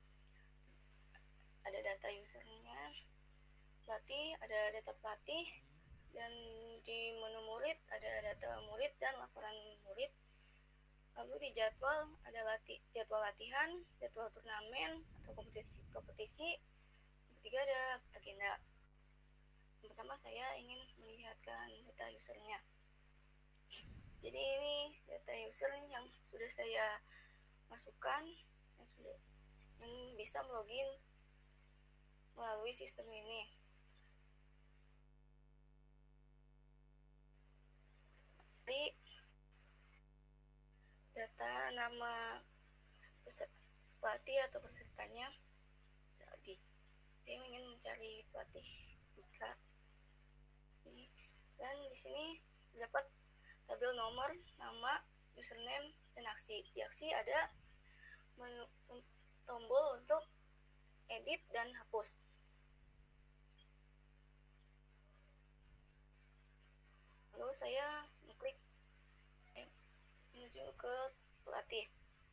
Speaker 7: ada data usernya, pelatih, ada data pelatih, dan di menu murid ada data murid dan laporan murid. Lalu di jadwal ada jadwal latihan, jadwal turnamen atau kompetisi. Yang ketiga ada agenda. Yang pertama saya ingin melihatkan data usernya. Jadi ini data user yang sudah saya masukkan, yang bisa login melalui sistem ini. Jadi data nama pelatih atau pesertanya saya mencari pelatih diklat. Dan di sini dapat tabel nomor, nama, username, dan aksi. Di aksi ada tombol untuk edit dan hapus. Lalu saya mengklik menuju ke pelatih.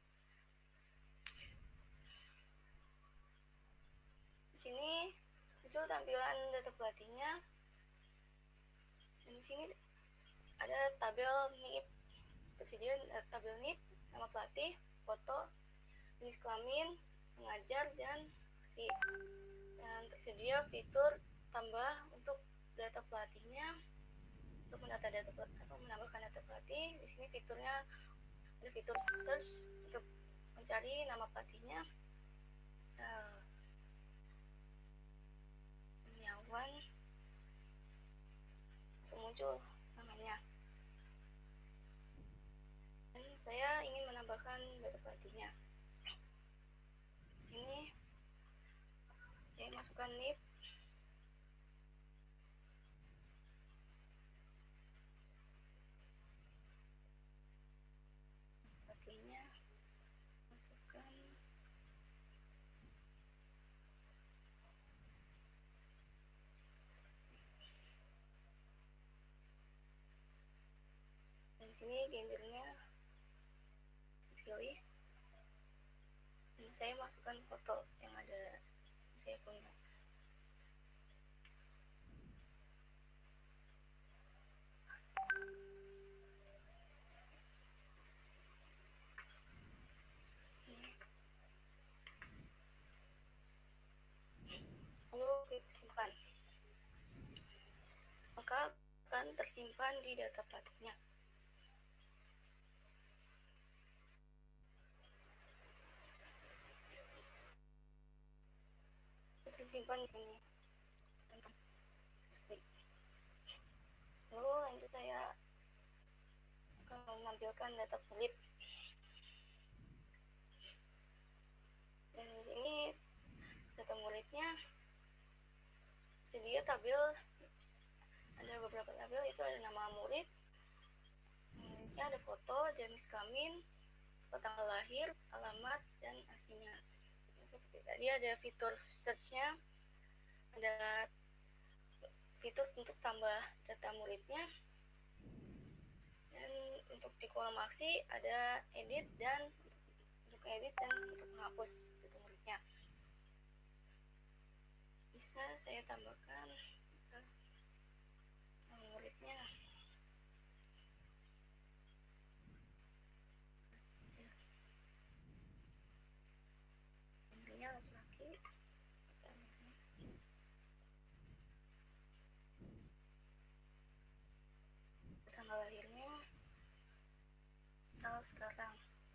Speaker 7: Di sini muncul tampilan data pelatihnya. Dan di sini ada tabel NIP. Tersedia tabel NIP, nama pelatih, foto, jenis kelamin, pengajar, dan aksi. Dan tersedia fitur tambah untuk data pelatihnya. Untuk menambahkan data pelatih, di sini fiturnya ada fitur search untuk mencari nama pelatihnya. Misal Kurniawan, langsung muncul namanya. Dan saya ingin menambahkan data pelatihnya. Di sini saya masukkan NIP. Pelatihnya masukkan. Dan di sini gendernya pilih. Dan saya masukkan foto yang ada saya punya. Lalu klik simpan. Maka akan tersimpan di data pelatihnya. Tersimpan di sini. Lalu lanjut saya akan menampilkan data kulit. Dan di sini data muridnya sedia tabel, ada beberapa tabel, itu ada nama murid, muridnya ada foto, jenis kelamin, tanggal lahir, alamat, dan aksinya. Seperti tadi ada fitur search-nya, ada fitur untuk tambah data muridnya, dan untuk di kolom aksi ada edit dan untuk edit dan untuk menghapus data muridnya. Bisa saya tambahkan muridnya. Gendernya laki-laki. Tanggal lahirnya misal sekarang.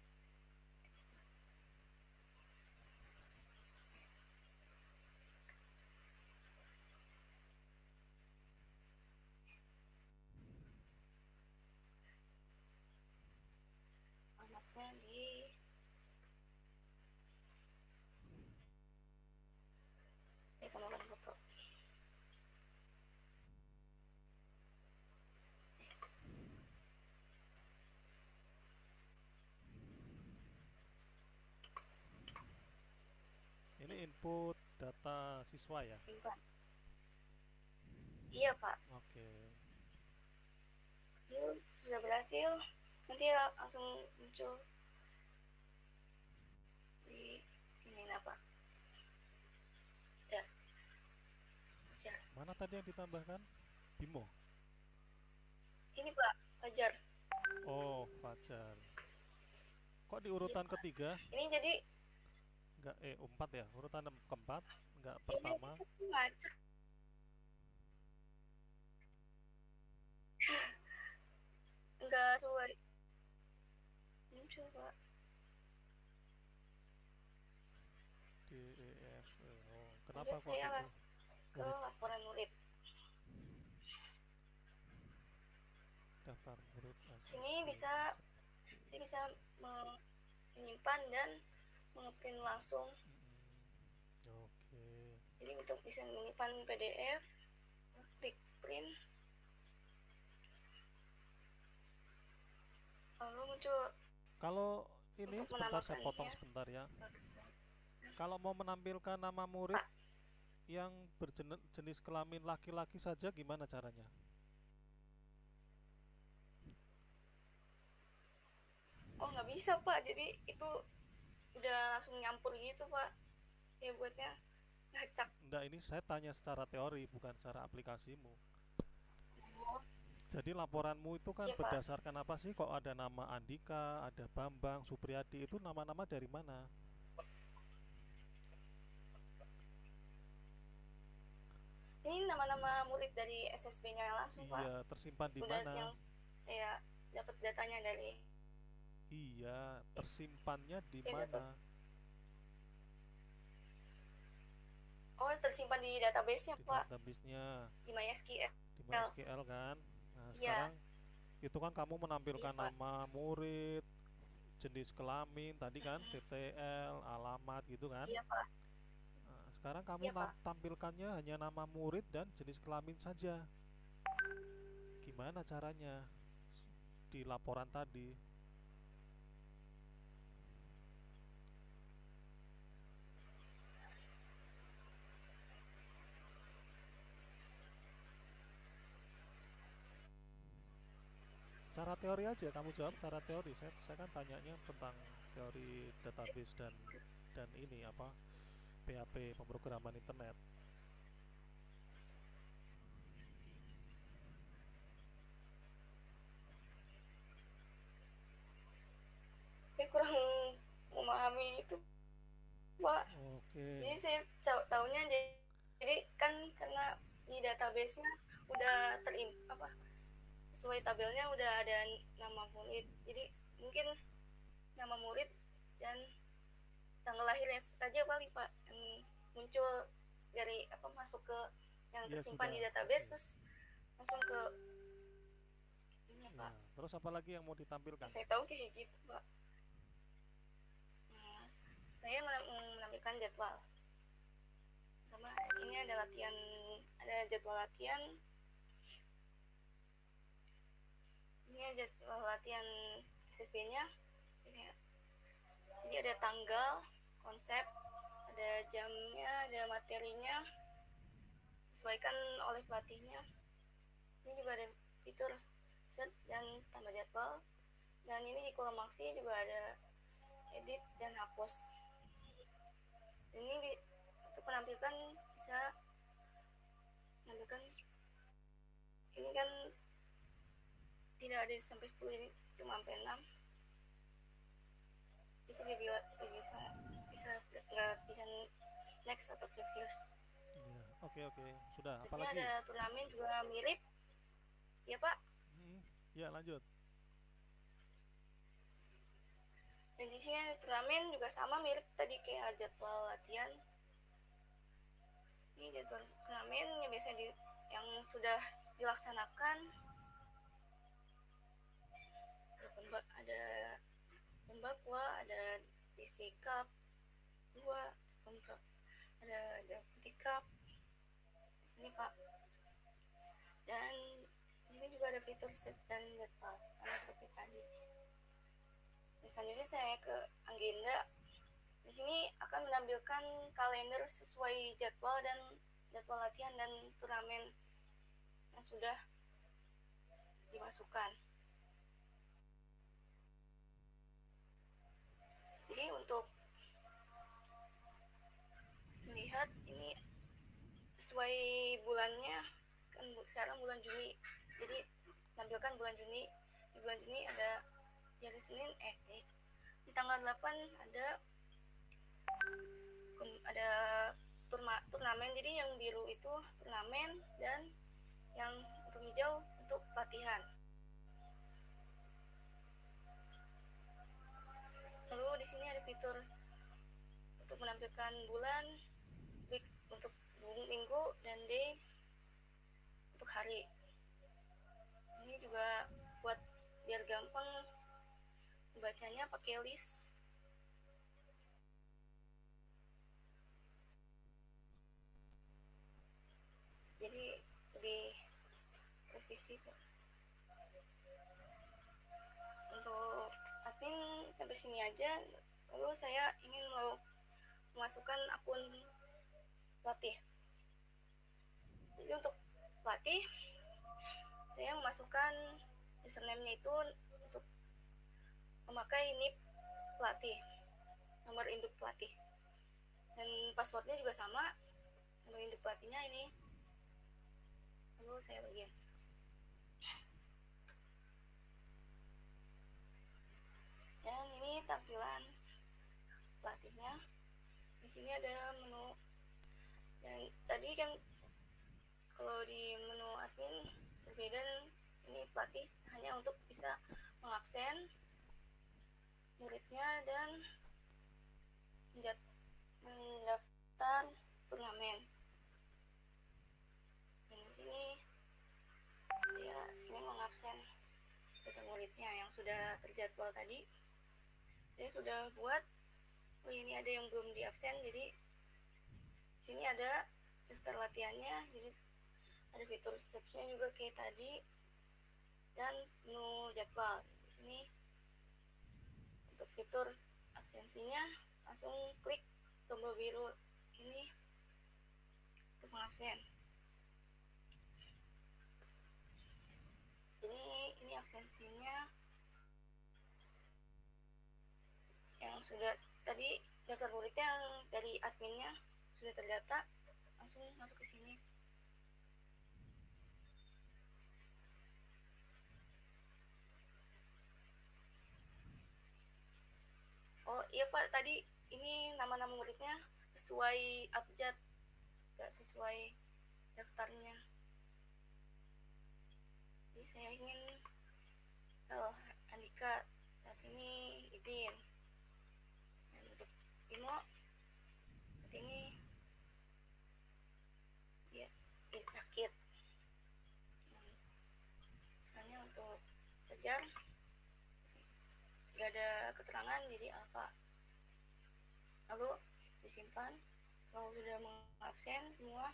Speaker 7: Alamatnya di saya tambahkan foto.
Speaker 4: Ini input data siswa ya?
Speaker 7: Simpan. Iya, Pak.
Speaker 4: Oke.
Speaker 7: Ini sudah berhasil. Nanti langsung muncul di sini, Pak. Ya. Fajar.
Speaker 4: Mana tadi yang ditambahkan? Bimo?
Speaker 7: Ini, Pak, Fajar.
Speaker 4: Oh, Fajar. Kok di urutan ketiga?
Speaker 7: Ini jadi
Speaker 4: Enggak, 4 ya? Urutan keempat? Enggak pertama?
Speaker 7: ini macet. Enggak sesuai. Muncul, Pak.
Speaker 4: D, E, F, E. Oh, kenapa
Speaker 7: Lanjut
Speaker 4: kok
Speaker 7: saya
Speaker 4: itu?
Speaker 7: langsung ke laporan murid.
Speaker 4: Daftar murid
Speaker 7: Sini saya bisa menyimpan dan nge-print langsung.
Speaker 4: Oke.
Speaker 7: Jadi untuk bisa menyimpan PDF, klik print, lalu muncul
Speaker 4: Kalau ini
Speaker 7: untuk
Speaker 4: sebentar saya
Speaker 7: menambahkannya.
Speaker 4: potong sebentar ya. Kalau mau menampilkan nama murid yang berjenis kelamin laki-laki saja gimana caranya?
Speaker 7: Oh nggak bisa Pak, jadi itu udah langsung nyampur gitu Pak, ya buatnya ngacak.
Speaker 4: Enggak, ini saya tanya secara teori bukan secara aplikasimu. Jadi laporanmu itu kan
Speaker 7: Iya Pak,
Speaker 4: berdasarkan apa sih? Kok ada nama Andika, ada Bambang, Supriyadi, itu nama-nama dari mana?
Speaker 7: ini nama-nama murid dari SSB-nya langsung Pak,
Speaker 4: Iya, tersimpan di
Speaker 7: udah
Speaker 4: mana?
Speaker 7: yang saya dapat datanya dari
Speaker 4: Iya, tersimpannya di
Speaker 7: Saya dapat.
Speaker 4: mana?
Speaker 7: Oh tersimpan di database-nya
Speaker 4: Di
Speaker 7: Pak,
Speaker 4: database-nya,
Speaker 7: di MySQL.
Speaker 4: di MySQL kan? Nah,
Speaker 7: Iya,
Speaker 4: sekarang itu kan kamu menampilkan
Speaker 7: iya Pak.
Speaker 4: nama murid, jenis kelamin tadi kan, TTL, alamat gitu kan?
Speaker 7: Iya Pak.
Speaker 4: Nah, sekarang kamu
Speaker 7: Iya Pak.
Speaker 4: tampilkannya hanya nama murid dan jenis kelamin saja. Gimana caranya di laporan tadi? Secara teori aja kamu jawab secara teori. Saya kan tanyanya tentang teori database dan ini apa PHP pemrograman internet.
Speaker 7: Saya kurang memahami itu Pak.
Speaker 4: Oke.
Speaker 7: Jadi saya taunya jadi kan karena di database-nya udah sesuai tabelnya udah ada nama murid. Jadi mungkin nama murid dan tanggal lahirnya saja paling Pak yang muncul dari masuk ke yang
Speaker 4: Ya,
Speaker 7: tersimpan
Speaker 4: sudah.
Speaker 7: di database
Speaker 4: Oke.
Speaker 7: terus langsung ke ini Pak.
Speaker 4: Nah, terus apa lagi yang mau ditampilkan?
Speaker 7: Saya tahu kayak gitu Pak. Saya menampilkan jadwal. Sama ini ada jadwal latihan. Ini jadwal latihan SSB-nya. Jadi ada tanggal, konsep, ada jamnya, ada materinya, disesuaikan oleh pelatihnya. Ini juga ada fitur search dan tambah jadwal. Dan ini di kolom aksi juga ada edit dan hapus. Ini untuk menampilkan bisa menampilkan ini kan tidak ada sampai 10, ini cuma sampai 6. Itu dia bisa nggak bisa next atau previous.
Speaker 4: Iya, oke. Sudah, apa
Speaker 7: Terusnya
Speaker 4: lagi?
Speaker 7: ada turnamen juga mirip ya Pak.
Speaker 4: Ya, lanjut.
Speaker 7: Dan di sini turnamen juga sama mirip tadi kayak jadwal latihan. Ini jadwal turnamen yang biasa yang sudah dilaksanakan. Ada Pembakwa, ada DC Cup 2, ada Deputy Cup. Ini Pak. Dan ini juga ada fitur search dan jadwal sama seperti tadi. Selanjutnya saya ke agenda. Di sini akan menampilkan kalender sesuai jadwal latihan dan turnamen yang sudah dimasukkan. Jadi untuk melihat ini sesuai bulannya kan sekarang bulan Juni. Jadi tampilkan bulan Juni. Di bulan Juni ada di hari Senin di tanggal 8 ada turnamen. Jadi yang biru itu turnamen dan yang untuk hijau untuk latihan. Lalu di sini ada fitur untuk menampilkan bulan, week untuk minggu, dan day untuk hari. Ini juga buat biar gampang bacanya pakai list. sih Pak. Untuk admin sampai sini aja. Lalu saya ingin mau memasukkan akun pelatih. Jadi untuk pelatih saya memasukkan username-nya itu untuk memakai NIP pelatih, nomor induk pelatih, dan passwordnya juga sama, nomor induk pelatihnya ini. Lalu saya login. Dan ini tampilan pelatihnya. Di sini ada menu. Dan tadi kan kalau di menu admin berbeda, ini pelatih hanya untuk bisa mengabsen muridnya dan mendaftar turnamen. Dan di sini ya ini mengabsen data muridnya yang sudah terjadwal tadi. Saya sudah buat. Oh, ini ada yang belum diabsen, jadi di sini ada daftar latihannya, jadi ada fitur search-nya juga kayak tadi, dan menu jadwal. Di sini untuk fitur absensinya langsung klik tombol biru ini untuk mengabsen. Ini absensinya yang sudah tadi, daftar muridnya yang dari adminnya sudah terdata, langsung masuk ke sini. Oh iya Pak, tadi ini nama-nama muridnya sesuai abjad, nggak sesuai daftarnya. Jadi saya ingin Sal Andika saat ini izin. Dan untuk Imo saat ini ya sakit. Misalnya untuk Fajar nggak ada keterangan, jadi apa. Lalu disimpan. Kalau sudah mengabsen semua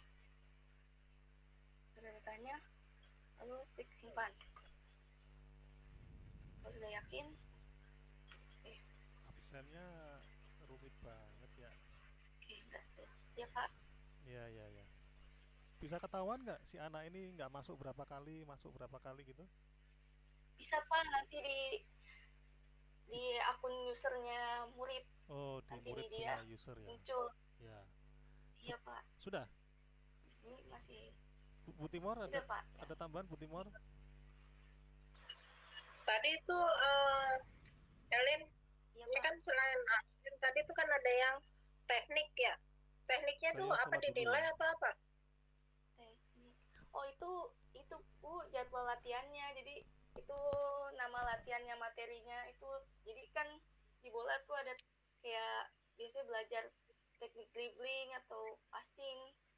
Speaker 7: datanya, lalu klik simpan. Kalau sudah yakin,
Speaker 4: Absennya rumit banget ya.
Speaker 7: oke, berhasil ya Pak.
Speaker 4: Iya, iya, iya. Bisa ketahuan nggak si anak ini nggak masuk berapa kali gitu?
Speaker 7: Bisa Pak, nanti di akun usernya murid,
Speaker 4: Oh, di
Speaker 7: nanti
Speaker 4: murid
Speaker 7: di dia
Speaker 4: punya user ya.
Speaker 7: muncul.
Speaker 4: Ya.
Speaker 7: Iya Pak,
Speaker 4: Sudah.
Speaker 7: ini masih
Speaker 4: Bu Timor ada
Speaker 7: sudah Pak.
Speaker 4: ada tambahan Bu Timor?
Speaker 2: Tadi itu Elin,
Speaker 7: Iya
Speaker 2: ini
Speaker 7: Pak.
Speaker 2: kan selain admin tadi itu kan ada yang teknik ya. Tekniknya tuh
Speaker 4: Saya
Speaker 2: apa,
Speaker 4: salah dulu
Speaker 2: dinilai
Speaker 4: ya.
Speaker 2: atau apa?
Speaker 7: Teknik. Oh itu Bu jadwal latihannya. Jadi itu nama latihannya, materinya itu. Jadi kan di bola tuh ada kayak biasanya belajar teknik dribbling atau passing.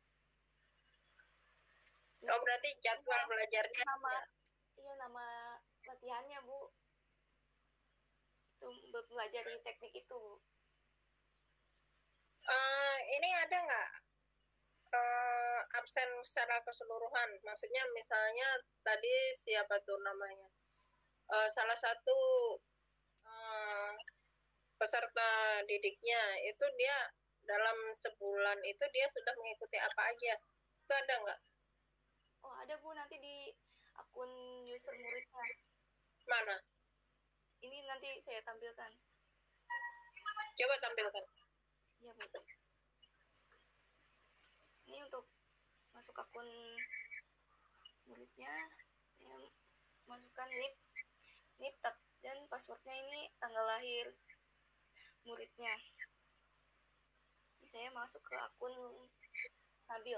Speaker 2: Oh berarti jadwal belajarnya
Speaker 7: Nama iya, nama latihannya Bu. Itu mempelajari teknik itu Bu.
Speaker 2: Ini ada nggak absen secara keseluruhan? Maksudnya misalnya tadi siapa tuh namanya? Salah satu peserta didiknya itu dia dalam sebulan itu dia sudah mengikuti apa aja? Itu ada nggak?
Speaker 7: Oh ada Bu, nanti di akun user muridnya.
Speaker 2: Mana?
Speaker 7: Ini nanti saya tampilkan.
Speaker 2: Coba tampilkan.
Speaker 7: Iya Bu. Ini untuk masuk akun muridnya, saya masukkan NIP dan passwordnya ini tanggal lahir muridnya. Ini saya masuk ke akun Nabil.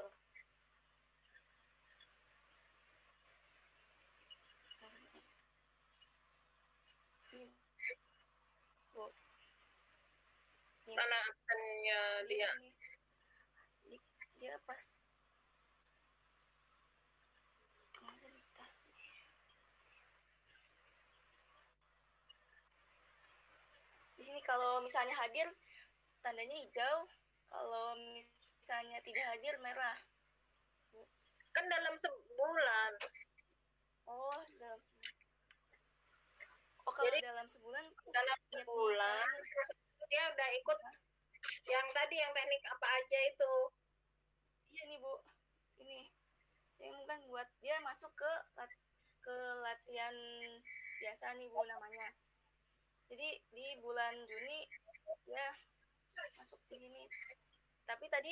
Speaker 7: Ini. Bu. Ini.
Speaker 2: Mana absennya
Speaker 7: Sini,
Speaker 2: dia?
Speaker 7: sini. Dia pas ada di tas nih. Di sini kalau misalnya hadir tandanya hijau, kalau misalnya tidak hadir merah.
Speaker 2: Kan dalam sebulan.
Speaker 7: Oh, dalam sebulan. Oh, kalau
Speaker 2: Jadi
Speaker 7: dalam sebulan
Speaker 2: dalam
Speaker 7: lihat di
Speaker 2: sebulan
Speaker 7: kalender.
Speaker 2: dia udah ikut yang tadi yang teknik apa aja itu.
Speaker 7: Iya nih Bu, ini saya kan buat dia masuk ke latihan biasa nih Bu namanya. Jadi di bulan Juni ya masuk di sini. Tapi tadi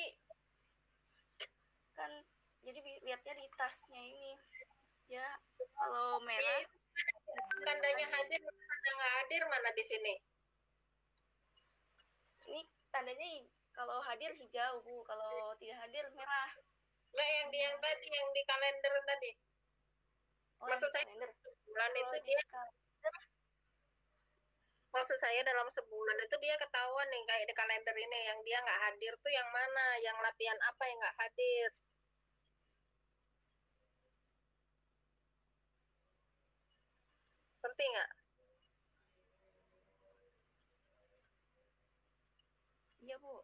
Speaker 7: kan jadi lihatnya di tasnya ini ya, kalau merah
Speaker 2: Tandanya hadir, tanda nggak hadir mana di sini?
Speaker 7: ini tandanya kalau hadir hijau Bu, kalau tidak hadir merah.
Speaker 2: Nah, yang tadi yang di kalender tadi.
Speaker 7: Oh,
Speaker 2: Maksud saya
Speaker 7: kalender.
Speaker 2: bulan
Speaker 7: Kalau
Speaker 2: itu
Speaker 7: di
Speaker 2: dia
Speaker 7: kalender,
Speaker 2: maksud saya dalam sebulan itu dia ketahuan nih kayak di kalender ini yang dia nggak hadir tuh yang mana, yang latihan apa yang nggak hadir. Ngerti nggak?
Speaker 7: iya Bu.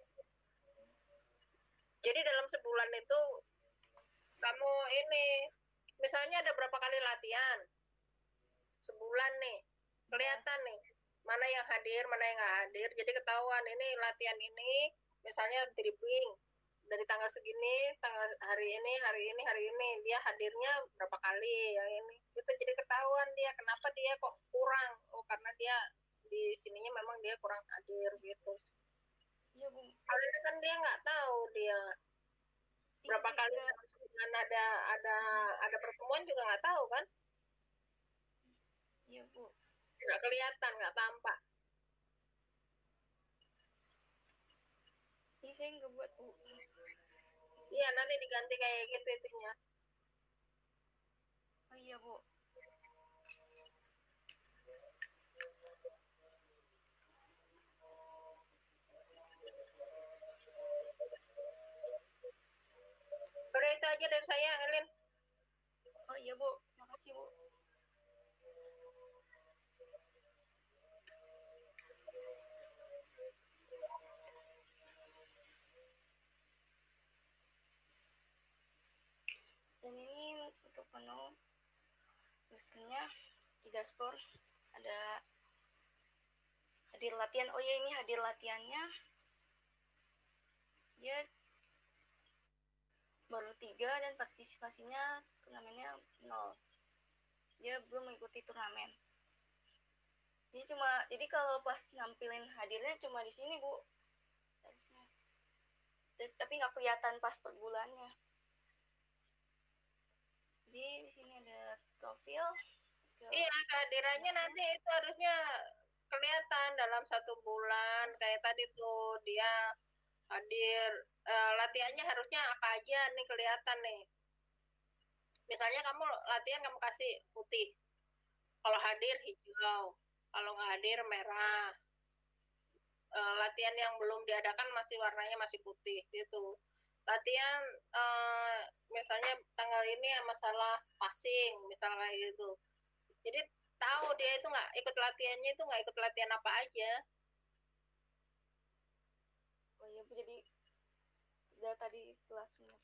Speaker 2: Jadi dalam sebulan itu kamu ini misalnya ada berapa kali latihan sebulan nih, kelihatan nih mana yang hadir mana yang nggak hadir, jadi ketahuan ini latihan ini misalnya dribbling dari tanggal segini, tanggal hari ini dia hadirnya berapa kali yang ini itu, jadi ketahuan dia kenapa dia kok kurang, oh karena dia di sininya memang dia kurang hadir gitu.
Speaker 7: Iya Bu.
Speaker 2: Kalau ini kan dia nggak tahu dia berapa
Speaker 7: Iya,
Speaker 2: kali dalam sebulan ada pertemuan juga nggak tahu kan.
Speaker 7: Iya Bu.
Speaker 2: Nggak kelihatan, nggak tampak.
Speaker 7: Ini saya nggak buat Bu.
Speaker 2: Iya, nanti diganti kayak gitu itunya.
Speaker 7: Oh iya Bu.
Speaker 2: Udah itu aja dari saya, Elin.
Speaker 7: Oh iya Bu, makasih Bu. Dan ini untuk menu industrinya di dashboard ada hadir latihan. Oh ya, ini hadir latihannya dia baru 3 dan partisipasinya turnamennya 0. Dia belum mengikuti turnamen. Jadi kalau pas nampilin hadirnya cuma di sini Bu, seharusnya. Tapi nggak kelihatan pas per bulannya. Jadi di sini ada profil.
Speaker 2: Iya, kehadirannya nanti itu harusnya kelihatan dalam 1 bulan. Kayak tadi tuh dia hadir, latihannya harusnya apa aja nih kelihatan nih. Misalnya kamu latihan kamu kasih putih, kalau hadir hijau, kalau nggak hadir merah. Latihan yang belum diadakan masih warnanya masih putih gitu. Latihan misalnya tanggal ini masalah passing misalnya gitu, jadi tahu dia itu nggak ikut latihannya, itu nggak ikut latihan apa aja.
Speaker 7: Oh iya Bu, jadi udah tadi kelasnya.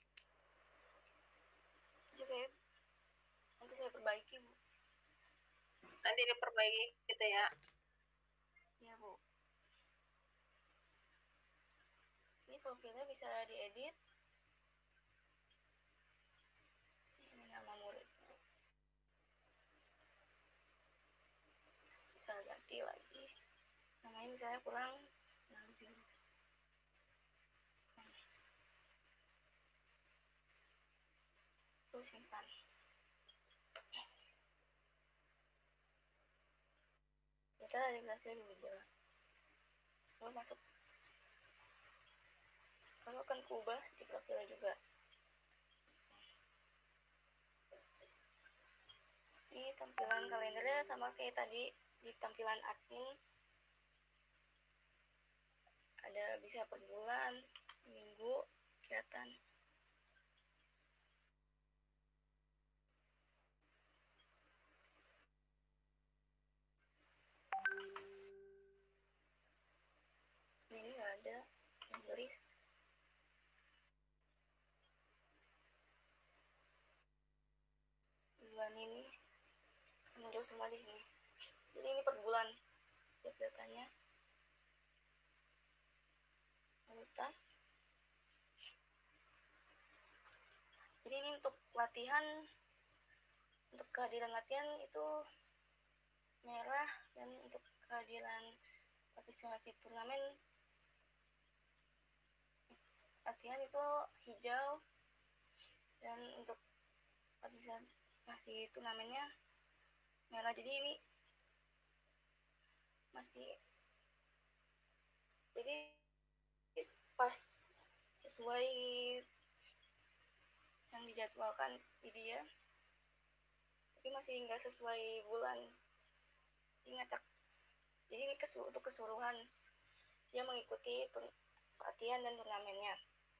Speaker 7: Ya, nanti saya perbaiki Bu.
Speaker 2: Nanti diperbaiki gitu ya.
Speaker 7: Iya Bu. Ini profilnya bisa diedit. Ini nama murid. Bisa ganti lagi. Namanya misalnya kurang Nabil. Tuh simpan. Kita ada kelasnya berubah. Kalau masuk, kalau akan kubah di profilnya juga. Ini tampilan kalendernya sama kayak tadi di tampilan admin. Ada bisa per bulan, minggu, kelihatan. Ini nggak ada Inggris. Bulan ini menjauh kembali ini. Jadi ini per bulan datanya kualitas. Jadi ini untuk latihan, untuk kehadiran latihan itu merah, dan untuk kehadiran partisipasi turnamen latihan itu hijau, dan untuk partisipasi turnamennya merah. Jadi ini masih, jadi pas sesuai yang dijadwalkan di dia, tapi masih nggak sesuai bulan. Ini ngacak. Jadi ini untuk keseluruhan dia mengikuti latihan dan turnamennya.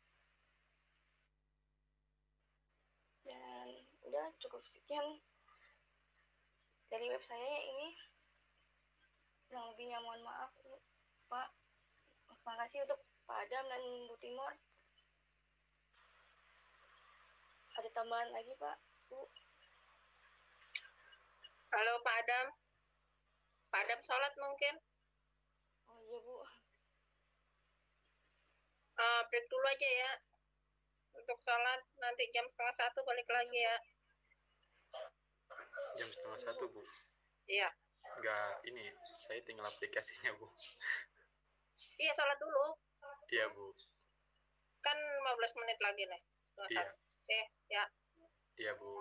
Speaker 7: Dan udah cukup sekian dari web saya ini. Yang lebihnya mohon maaf Pak. Terima kasih untuk Pak Adam dan Bu Timur. Ada tambahan lagi Pak, Bu?
Speaker 2: Halo Pak Adam. Pak Adam sholat mungkin?
Speaker 7: Oh iya Bu.
Speaker 2: Break dulu aja ya. Untuk sholat nanti jam 12:30 balik lagi ya.
Speaker 6: Jam 12:30 Bu.
Speaker 2: Iya.
Speaker 6: Enggak, ini saya tinggal aplikasinya Bu.
Speaker 2: Iya, sholat dulu.
Speaker 6: Iya Bu.
Speaker 2: Kan 15 menit lagi nih.
Speaker 6: Iya.
Speaker 2: Ya.
Speaker 6: Iya Bu.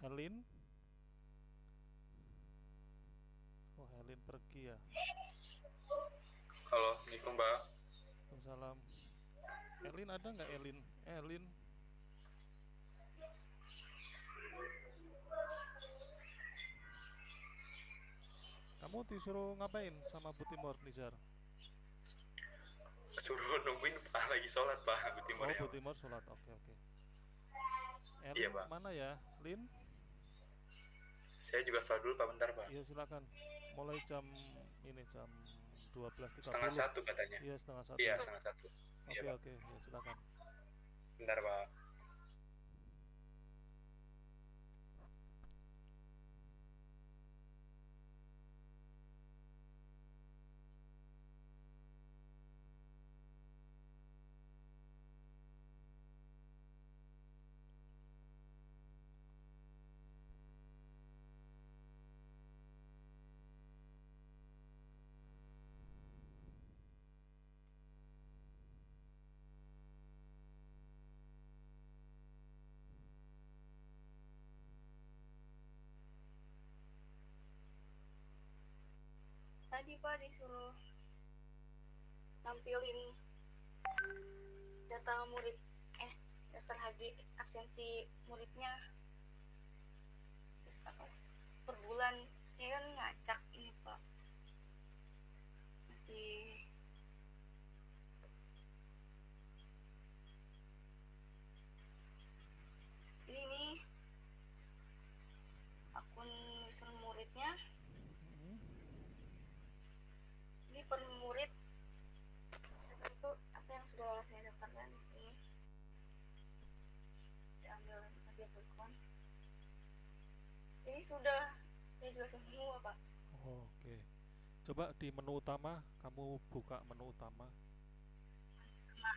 Speaker 4: Helin? Oh, Helin pergi ya.
Speaker 6: Halo, Assalamualaikum Mbak.
Speaker 4: Waalaikumsalam. Elin ada nggak Elin? Elin, kamu disuruh ngapain sama Bu Timur, Nizar?
Speaker 6: Suruh nungguin Pak, lagi sholat Pak, Bu Timur
Speaker 4: Oh,
Speaker 6: ya
Speaker 4: Bu
Speaker 6: Pak.
Speaker 4: Timur sholat. Oke, oke.
Speaker 6: Iya
Speaker 4: Elin
Speaker 6: Pak.
Speaker 4: mana ya? Lin?
Speaker 6: Saya juga sholat dulu Pak, bentar Pak.
Speaker 4: Iya, silakan. Mulai jam ini jam 12.30.
Speaker 6: Setengah satu katanya.
Speaker 4: Iya, setengah satu.
Speaker 6: Iya, setengah satu. Iya
Speaker 4: Oke,
Speaker 6: Pak.
Speaker 4: oke. Ya, silakan.
Speaker 6: Bentar Pak.
Speaker 7: Tadi Pak disuruh nampilin data murid, daftar hadir absensi muridnya. Terus apa, per bulan saya kan ngacak ini Pak, masih ini nih akun user muridnya. Ini per murid itu apa yang sudah saya daftarkan ini, saya ambil hasil berkon. Ini sudah saya jelasin semua Pak.
Speaker 4: Oh, oke. Coba di menu utama, kamu buka menu utama.
Speaker 7: Nah,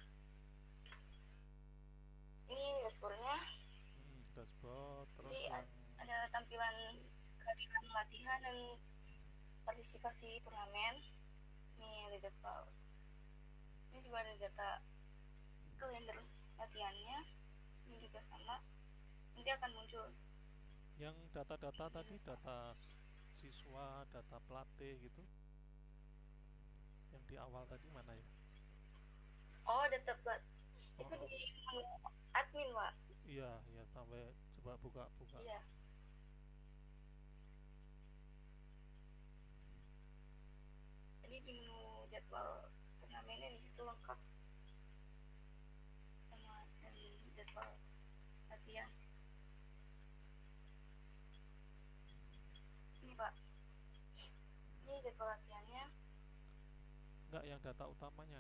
Speaker 7: ini dashboardnya.
Speaker 4: Dashboard, terus
Speaker 7: Jadi
Speaker 4: yang
Speaker 7: ada tampilan kehadiran latihan dan partisipasi turnamen. Ini ada jadwal. Ini juga ada data kalender latihannya. Ini juga sama. Nanti akan muncul.
Speaker 4: yang data-data tadi, data siswa, data pelatih gitu. Yang di awal tadi mana ya?
Speaker 7: Oh, data plat. Itu
Speaker 4: Oh,
Speaker 7: di menu admin Pak.
Speaker 4: iya, iya, sampai coba buka.
Speaker 7: Iya. Jadi di menu jadwal turnamennya di situ lengkap sama dan jadwal latihan. Ini Pak. Ini jadwal latihannya.
Speaker 4: Enggak, yang data utamanya.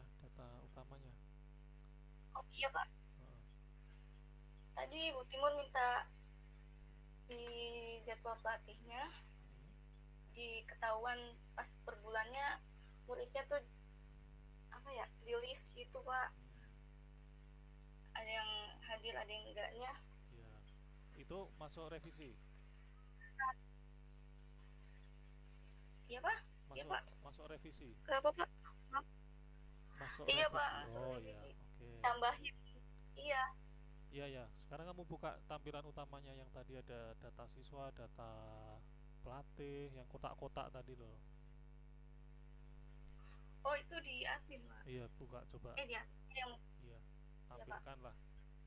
Speaker 7: Oh iya Pak.
Speaker 4: Heeh.
Speaker 7: Tadi Bu Timur minta di jadwal pelatihnya diketahuan pas per bulannya muridnya tuh apa ya, di list gitu Pak. Ada yang hadir, ada yang enggaknya.
Speaker 4: Iya. Itu masuk revisi.
Speaker 7: Iya Pak. Iya Pak.
Speaker 4: Masuk revisi.
Speaker 7: Kenapa Pak?
Speaker 4: Masuk
Speaker 7: Iya
Speaker 4: revisi.
Speaker 7: Pak, masuk
Speaker 4: Oh, iya.
Speaker 7: revisi.
Speaker 4: Oke.
Speaker 7: Tambahin. Iya.
Speaker 4: Iya, ya. Sekarang kamu buka tampilan utamanya yang tadi ada data siswa, data pelatih, yang kotak-kotak tadi loh.
Speaker 7: Oh itu di admin Pak.
Speaker 4: Iya, buka coba.
Speaker 7: Di admin yang
Speaker 4: Iya,
Speaker 7: Pak.
Speaker 4: tampilkan lah.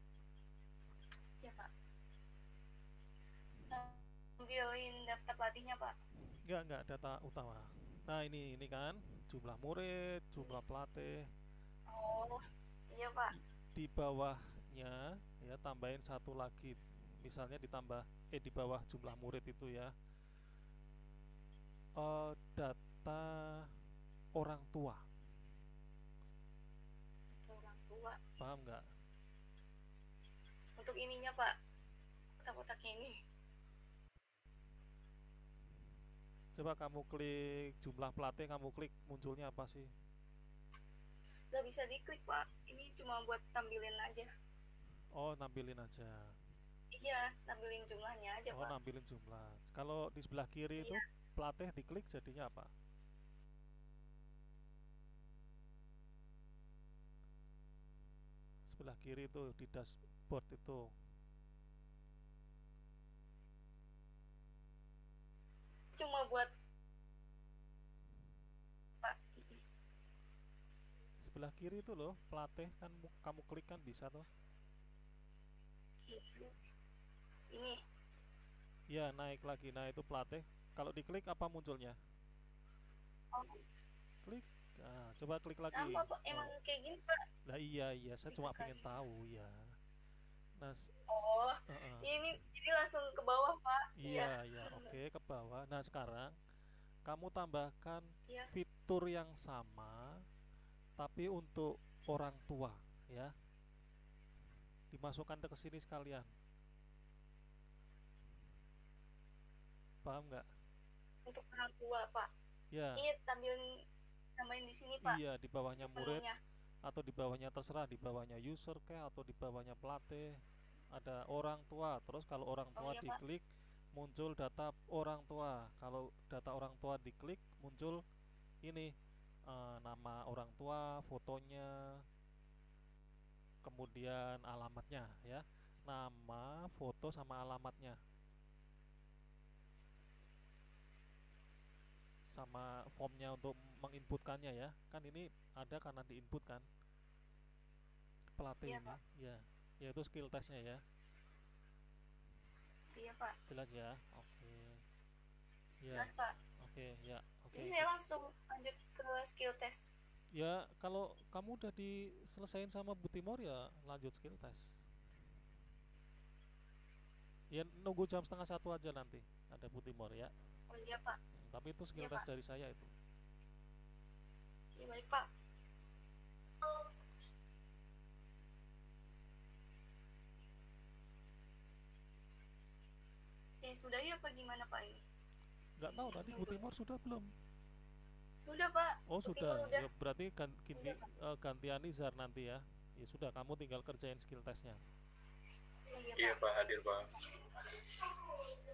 Speaker 7: ya Pak. Ambilin daftar pelatihnya Pak.
Speaker 4: Enggak, data utama. Nah, ini kan jumlah murid, jumlah pelatih.
Speaker 7: Oh iya Pak.
Speaker 4: Di bawahnya ya tambahin satu lagi. Misalnya ditambah di bawah jumlah murid itu ya. Data orang tua.
Speaker 7: Orang tua.
Speaker 4: Paham nggak?
Speaker 7: Untuk ininya Pak, kotak-kotaknya ini.
Speaker 4: Coba kamu klik jumlah pelatih, kamu klik munculnya apa sih?
Speaker 7: Gak bisa diklik Pak. Ini cuma buat tampilin aja.
Speaker 4: Oh, nampilin aja.
Speaker 7: Iya, tampilin jumlahnya aja
Speaker 4: Oh,
Speaker 7: Pak.
Speaker 4: nampilin jumlah. Kalau di sebelah kiri itu pelatih diklik jadinya apa? Sebelah kiri itu di dashboard itu.
Speaker 7: cuma buat Pak.
Speaker 4: Sebelah kiri itu loh, pelatih kan kamu klik kan bisa tuh.
Speaker 7: Ini.
Speaker 4: Ya, naik lagi. Nah, itu pelatih. Kalau diklik apa munculnya?
Speaker 7: Oh,
Speaker 4: Klik. Nah, coba klik lagi.
Speaker 7: sama Pak, emang kayak gini Pak.
Speaker 4: Nah, iya, saya cuma
Speaker 7: Diklik
Speaker 4: pengen
Speaker 7: lagi.
Speaker 4: tahu ya. Nah,
Speaker 7: Oh, ini jadi langsung ke bawah Pak.
Speaker 4: iya, oke, ke bawah. Nah, sekarang kamu tambahkan
Speaker 7: Iya.
Speaker 4: fitur yang sama, tapi untuk orang tua, ya. Dimasukkan ke sini sekalian. Paham nggak?
Speaker 7: Untuk orang tua Pak.
Speaker 4: Ya.
Speaker 7: Iya, tambahin di sini Pak.
Speaker 4: Iya, di bawahnya murid
Speaker 7: Menunya.
Speaker 4: atau di bawahnya terserah, di bawahnya user kayak atau di bawahnya pelatih. Ada orang tua. Terus kalau orang tua
Speaker 7: iya, Pak.
Speaker 4: diklik muncul data orang tua. Kalau data orang tua diklik muncul ini nama orang tua, fotonya, kemudian alamatnya ya. Nama, foto sama alamatnya. Sama formnya untuk menginputkannya ya. Kan ini ada karena diinput kan. Pelatih
Speaker 7: Iya,
Speaker 4: ini
Speaker 7: Pak.
Speaker 4: ya. Yaitu skill testnya ya.
Speaker 7: Iya Pak.
Speaker 4: Jelas ya. Oke. Ya.
Speaker 7: Jelas Pak.
Speaker 4: Oke, ya. Oke.
Speaker 7: Jadi saya langsung lanjut ke skill test.
Speaker 4: Ya, kalau kamu udah diselesain sama Bu Timor ya lanjut skill test. Ya nunggu jam 12:30 aja nanti ada Bu Timor ya.
Speaker 7: Oh iya Pak.
Speaker 4: Tapi itu skill
Speaker 7: Iya,
Speaker 4: test
Speaker 7: Pak.
Speaker 4: dari saya itu.
Speaker 7: Iya baik Pak. Saya sudah ya apa gimana Pak ini?
Speaker 4: Nggak tahu tadi Bu Timor sudah belum?
Speaker 7: Sudah Pak.
Speaker 4: Oh
Speaker 7: Bu
Speaker 4: sudah.
Speaker 7: Timor udah.
Speaker 4: Ya berarti
Speaker 7: Udah, Pak.
Speaker 4: gantian Nizar nanti ya. Ya sudah, kamu tinggal kerjain skill testnya.
Speaker 7: Iya
Speaker 6: Iya
Speaker 7: Pak.
Speaker 6: Pak, hadir Pak.